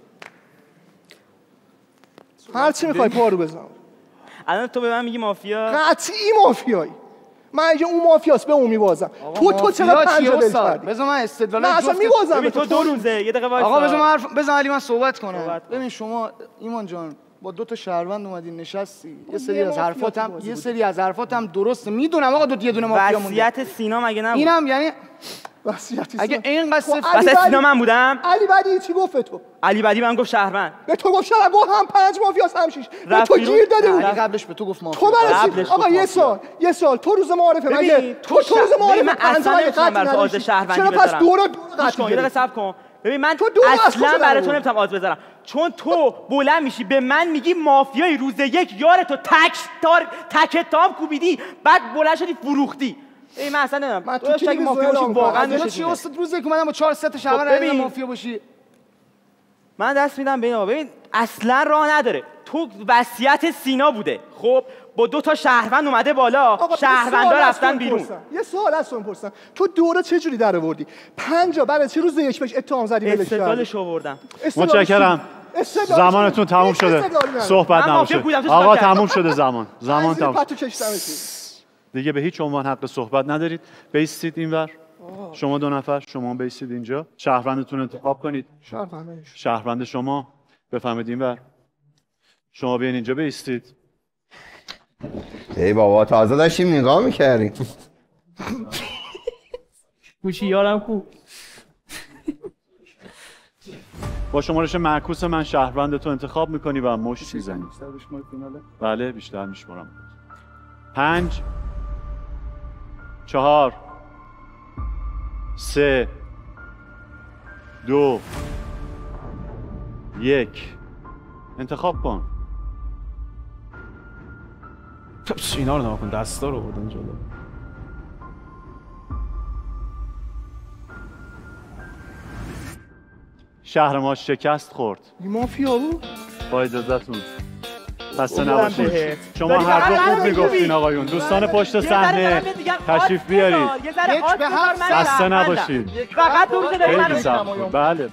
هر چی میخوای پارو بزن. الان تو به من میگی مافیا؟ قطعی مافیایی. من اگه اون مافیاست به اون میبازم. تو تو چرا پنجا ول کردی؟ بذار من استدلال من اصلا میبازم. ببین تو دو روزه یه دقیقه وایسا. آقا بذار من حرف بذار علی من صحبت کنم. ببین شما ایمان جان با دو تا شهروند اومدین نشستی. یه سری از حرفاتم یه سری از حرفاتم درسته. میدونم آقا دو یه دونه مافیا مونده. وصیت سینا مگه نبود؟ اینم یعنی وصیت اگه این قصه وصیت سینا من بودم؟ علی بدی چی گفت تو؟ علی بدی من گفت شهروند. به تو گفت شهروند هم پنج مافیاس هم شش. به تو گیر داده بود. قبلش به تو گفت مافیا. تو برای آقا یه سال یه سال تو روز معارفه مگه تو تو روز معارفه پنج مگه قطع تو آز شهروندی چرا پس دو رو قطع کن؟ یه دقیقه صبر کن. ببین من اصلا برای تو نمیتونم آز بذارم چون تو بلند میشی به من میگی مافیای روز یک یار تو تک تار تک تام کوبیدی بعد بلند شدی فروختی. ای من اصلا نمیدونم من تو که مافیا باشی واقعا داشتی چی استاد روز یک اومدم با چهار سه تا شهروند مافیا باشی. من دست میدم به اینا. ببین اصلا راه نداره. تو وصیت سینا بوده. خب با دو تا شهروند اومده بالا، شهروندا رفتن بیرون. یه سوال از تو میپرسم. تو دوره چه جوری در آوردی؟ پنجا برای چه روز یک بهش اتهام زدی ولش کردی؟ استدلالش آوردم. متشکرم. زمانتون تموم شده. صحبت نباشه. آقا تموم شده زمان. زمان تموم. دیگه به هیچ عنوان حق صحبت ندارید. بیستید اینور. شما دو نفر شما بیستید اینجا. شهروندتون انتخاب کنید. شهروند شهروند شما بفهمید اینور. شما بیاین اینجا بیستید. ای بابا تازه داشتیم نگاه میکردیم. گوشی یارم کو. با شمارش معکوس من شهروند تو انتخاب میکنی و مشت میزنی. بله بیشتر میشمارم. پنج چهار سه دو یک انتخاب کن. اینا رو نگاه کن، دستا رو بردن جلو. شهر ما شکست خورد. مافیا بود؟ با اجازهتون خسته نباشید. شما هر دو خوب میگفتین آقایون. دوستان پشت صحنه تشریف بیارید. خسته نباشید. فقط دور خیلی سخت بود. بله.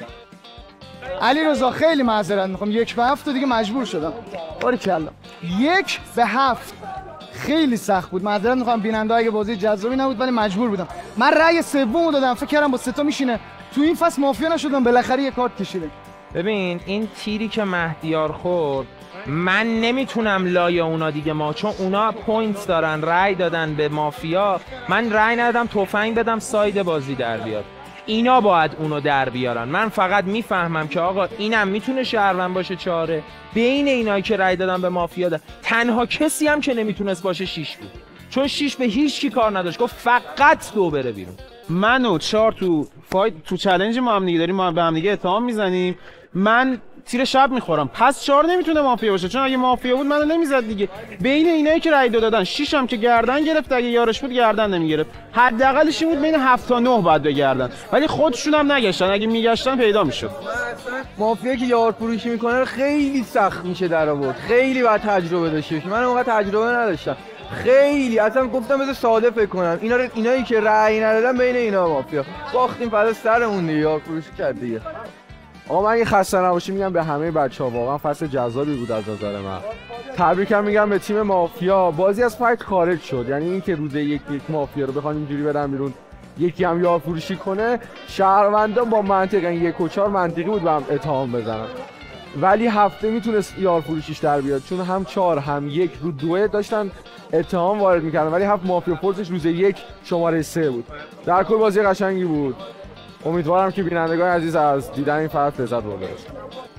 علی رضا خیلی معذرت میخوام، یک به هفت دیگه مجبور شدم. باریکلا. یک به هفت خیلی سخت بود. معذرت میخوام بیننده اگه بازی جذابی نبود ولی مجبور بودم. من رأی سومو دادم، فکر کردم با سه تا میشینه. تو این فصل مافیا نشدم، بالاخره یه کارت کشیدم. ببین این تیری که مهدیار خورد، من نمیتونم لای اونا دیگه، ما چون اونا پوینت دارن، رای دادن به مافیا، من رای ندادم تفنگ بدم ساید بازی در بیاد. اینا باید اونو در بیارن. من فقط میفهمم که آقا اینم میتونه شهروند باشه چاره، بین اینایی که رای دادن به مافیا ده. تنها کسی هم که نمیتونست باشه شیش بود، چون شیش به هیچ کی کار نداشت، گفت فقط دو بره بیرون. من و چهار تو فایت تو چالش ما هم دیگه داریم، ما به هم دیگه اتهام میزنیم. من تیر شب میخورم، پس چهار نمیتونه مافیا باشه، چون اگه مافیا بود منو نمیزد دیگه. بین اینایی که رای دو دادن شش هم که گردن گرفت، اگه یارش بود گردن نمیگرفت. حداقلش این بود بین هفت تا نه بعد بگردن، ولی خودشون هم نگشتن، اگه میگشتن پیدا میشد. مافیا که یار فروشی میکنه خیلی سخت میشه در آورد، خیلی باید تجربه داشته باشی. من اونقدر تجربه نداشتم، خیلی اصلا گفتم بذار ساده فکر کنم. اینا رو اینایی که رأی ندادن بین اینا مافیا، باختیم فدا سرمون دیگه، یار فروشی کرد دیگه. آقا من یه خسته نباشی میگم به همه بچه‌ها، واقعا فصل جذابی بود از نظر من. تبریکم میگم به تیم مافیا، بازی از فایت خارج شد. یعنی اینکه روز یک یک مافیا رو بخوان اینجوری بدن بیرون، یکی هم یار فروشی کنه، شهروندا با منطق این یک و چهار منطقی بود به هم اتهام بزنن، ولی هفته میتونست یار فروشیش در بیاد، چون هم چهار هم یک رو دوه داشتن اتهام وارد میکردن، ولی هفت مافیا فورسش روز یک شماره سه بود. در کل بازی قشنگی بود. امیدوارم که بینندگان عزیز از دیدن این فصل لذت برده باشن.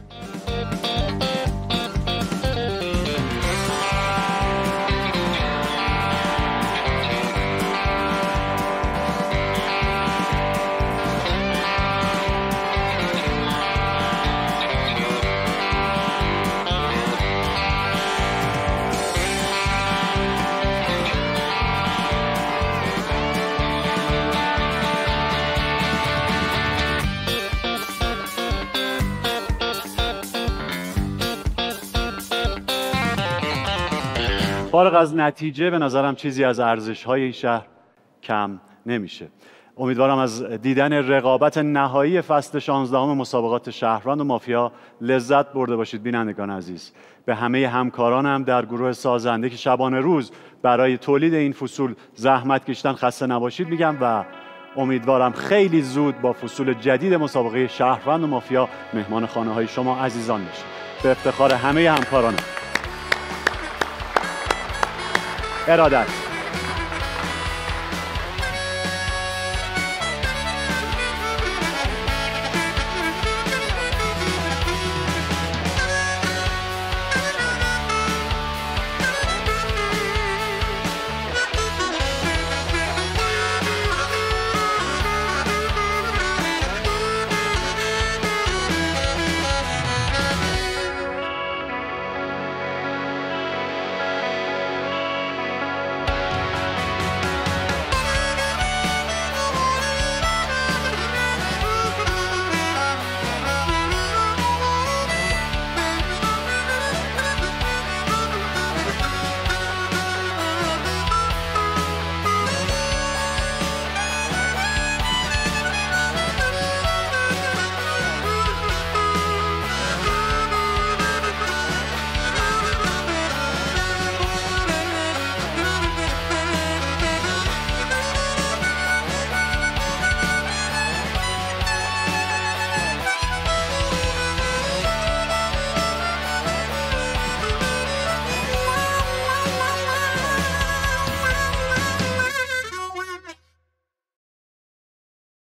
فارغ از نتیجه به نظرم چیزی از ارزش‌های این شهر کم نمیشه. امیدوارم از دیدن رقابت نهایی فصل شانزدهم مسابقات شهروند و مافیا لذت برده باشید. بینندگان عزیز، به همه همکارانم در گروه سازنده که شبانه روز برای تولید این فصول زحمت کشیدن خسته نباشید میگم و امیدوارم خیلی زود با فصول جدید مسابقه شهروند و مافیا مهمان خانه‌های شما عزیزان بشید. به افتخار همه همکارانم. ارادت.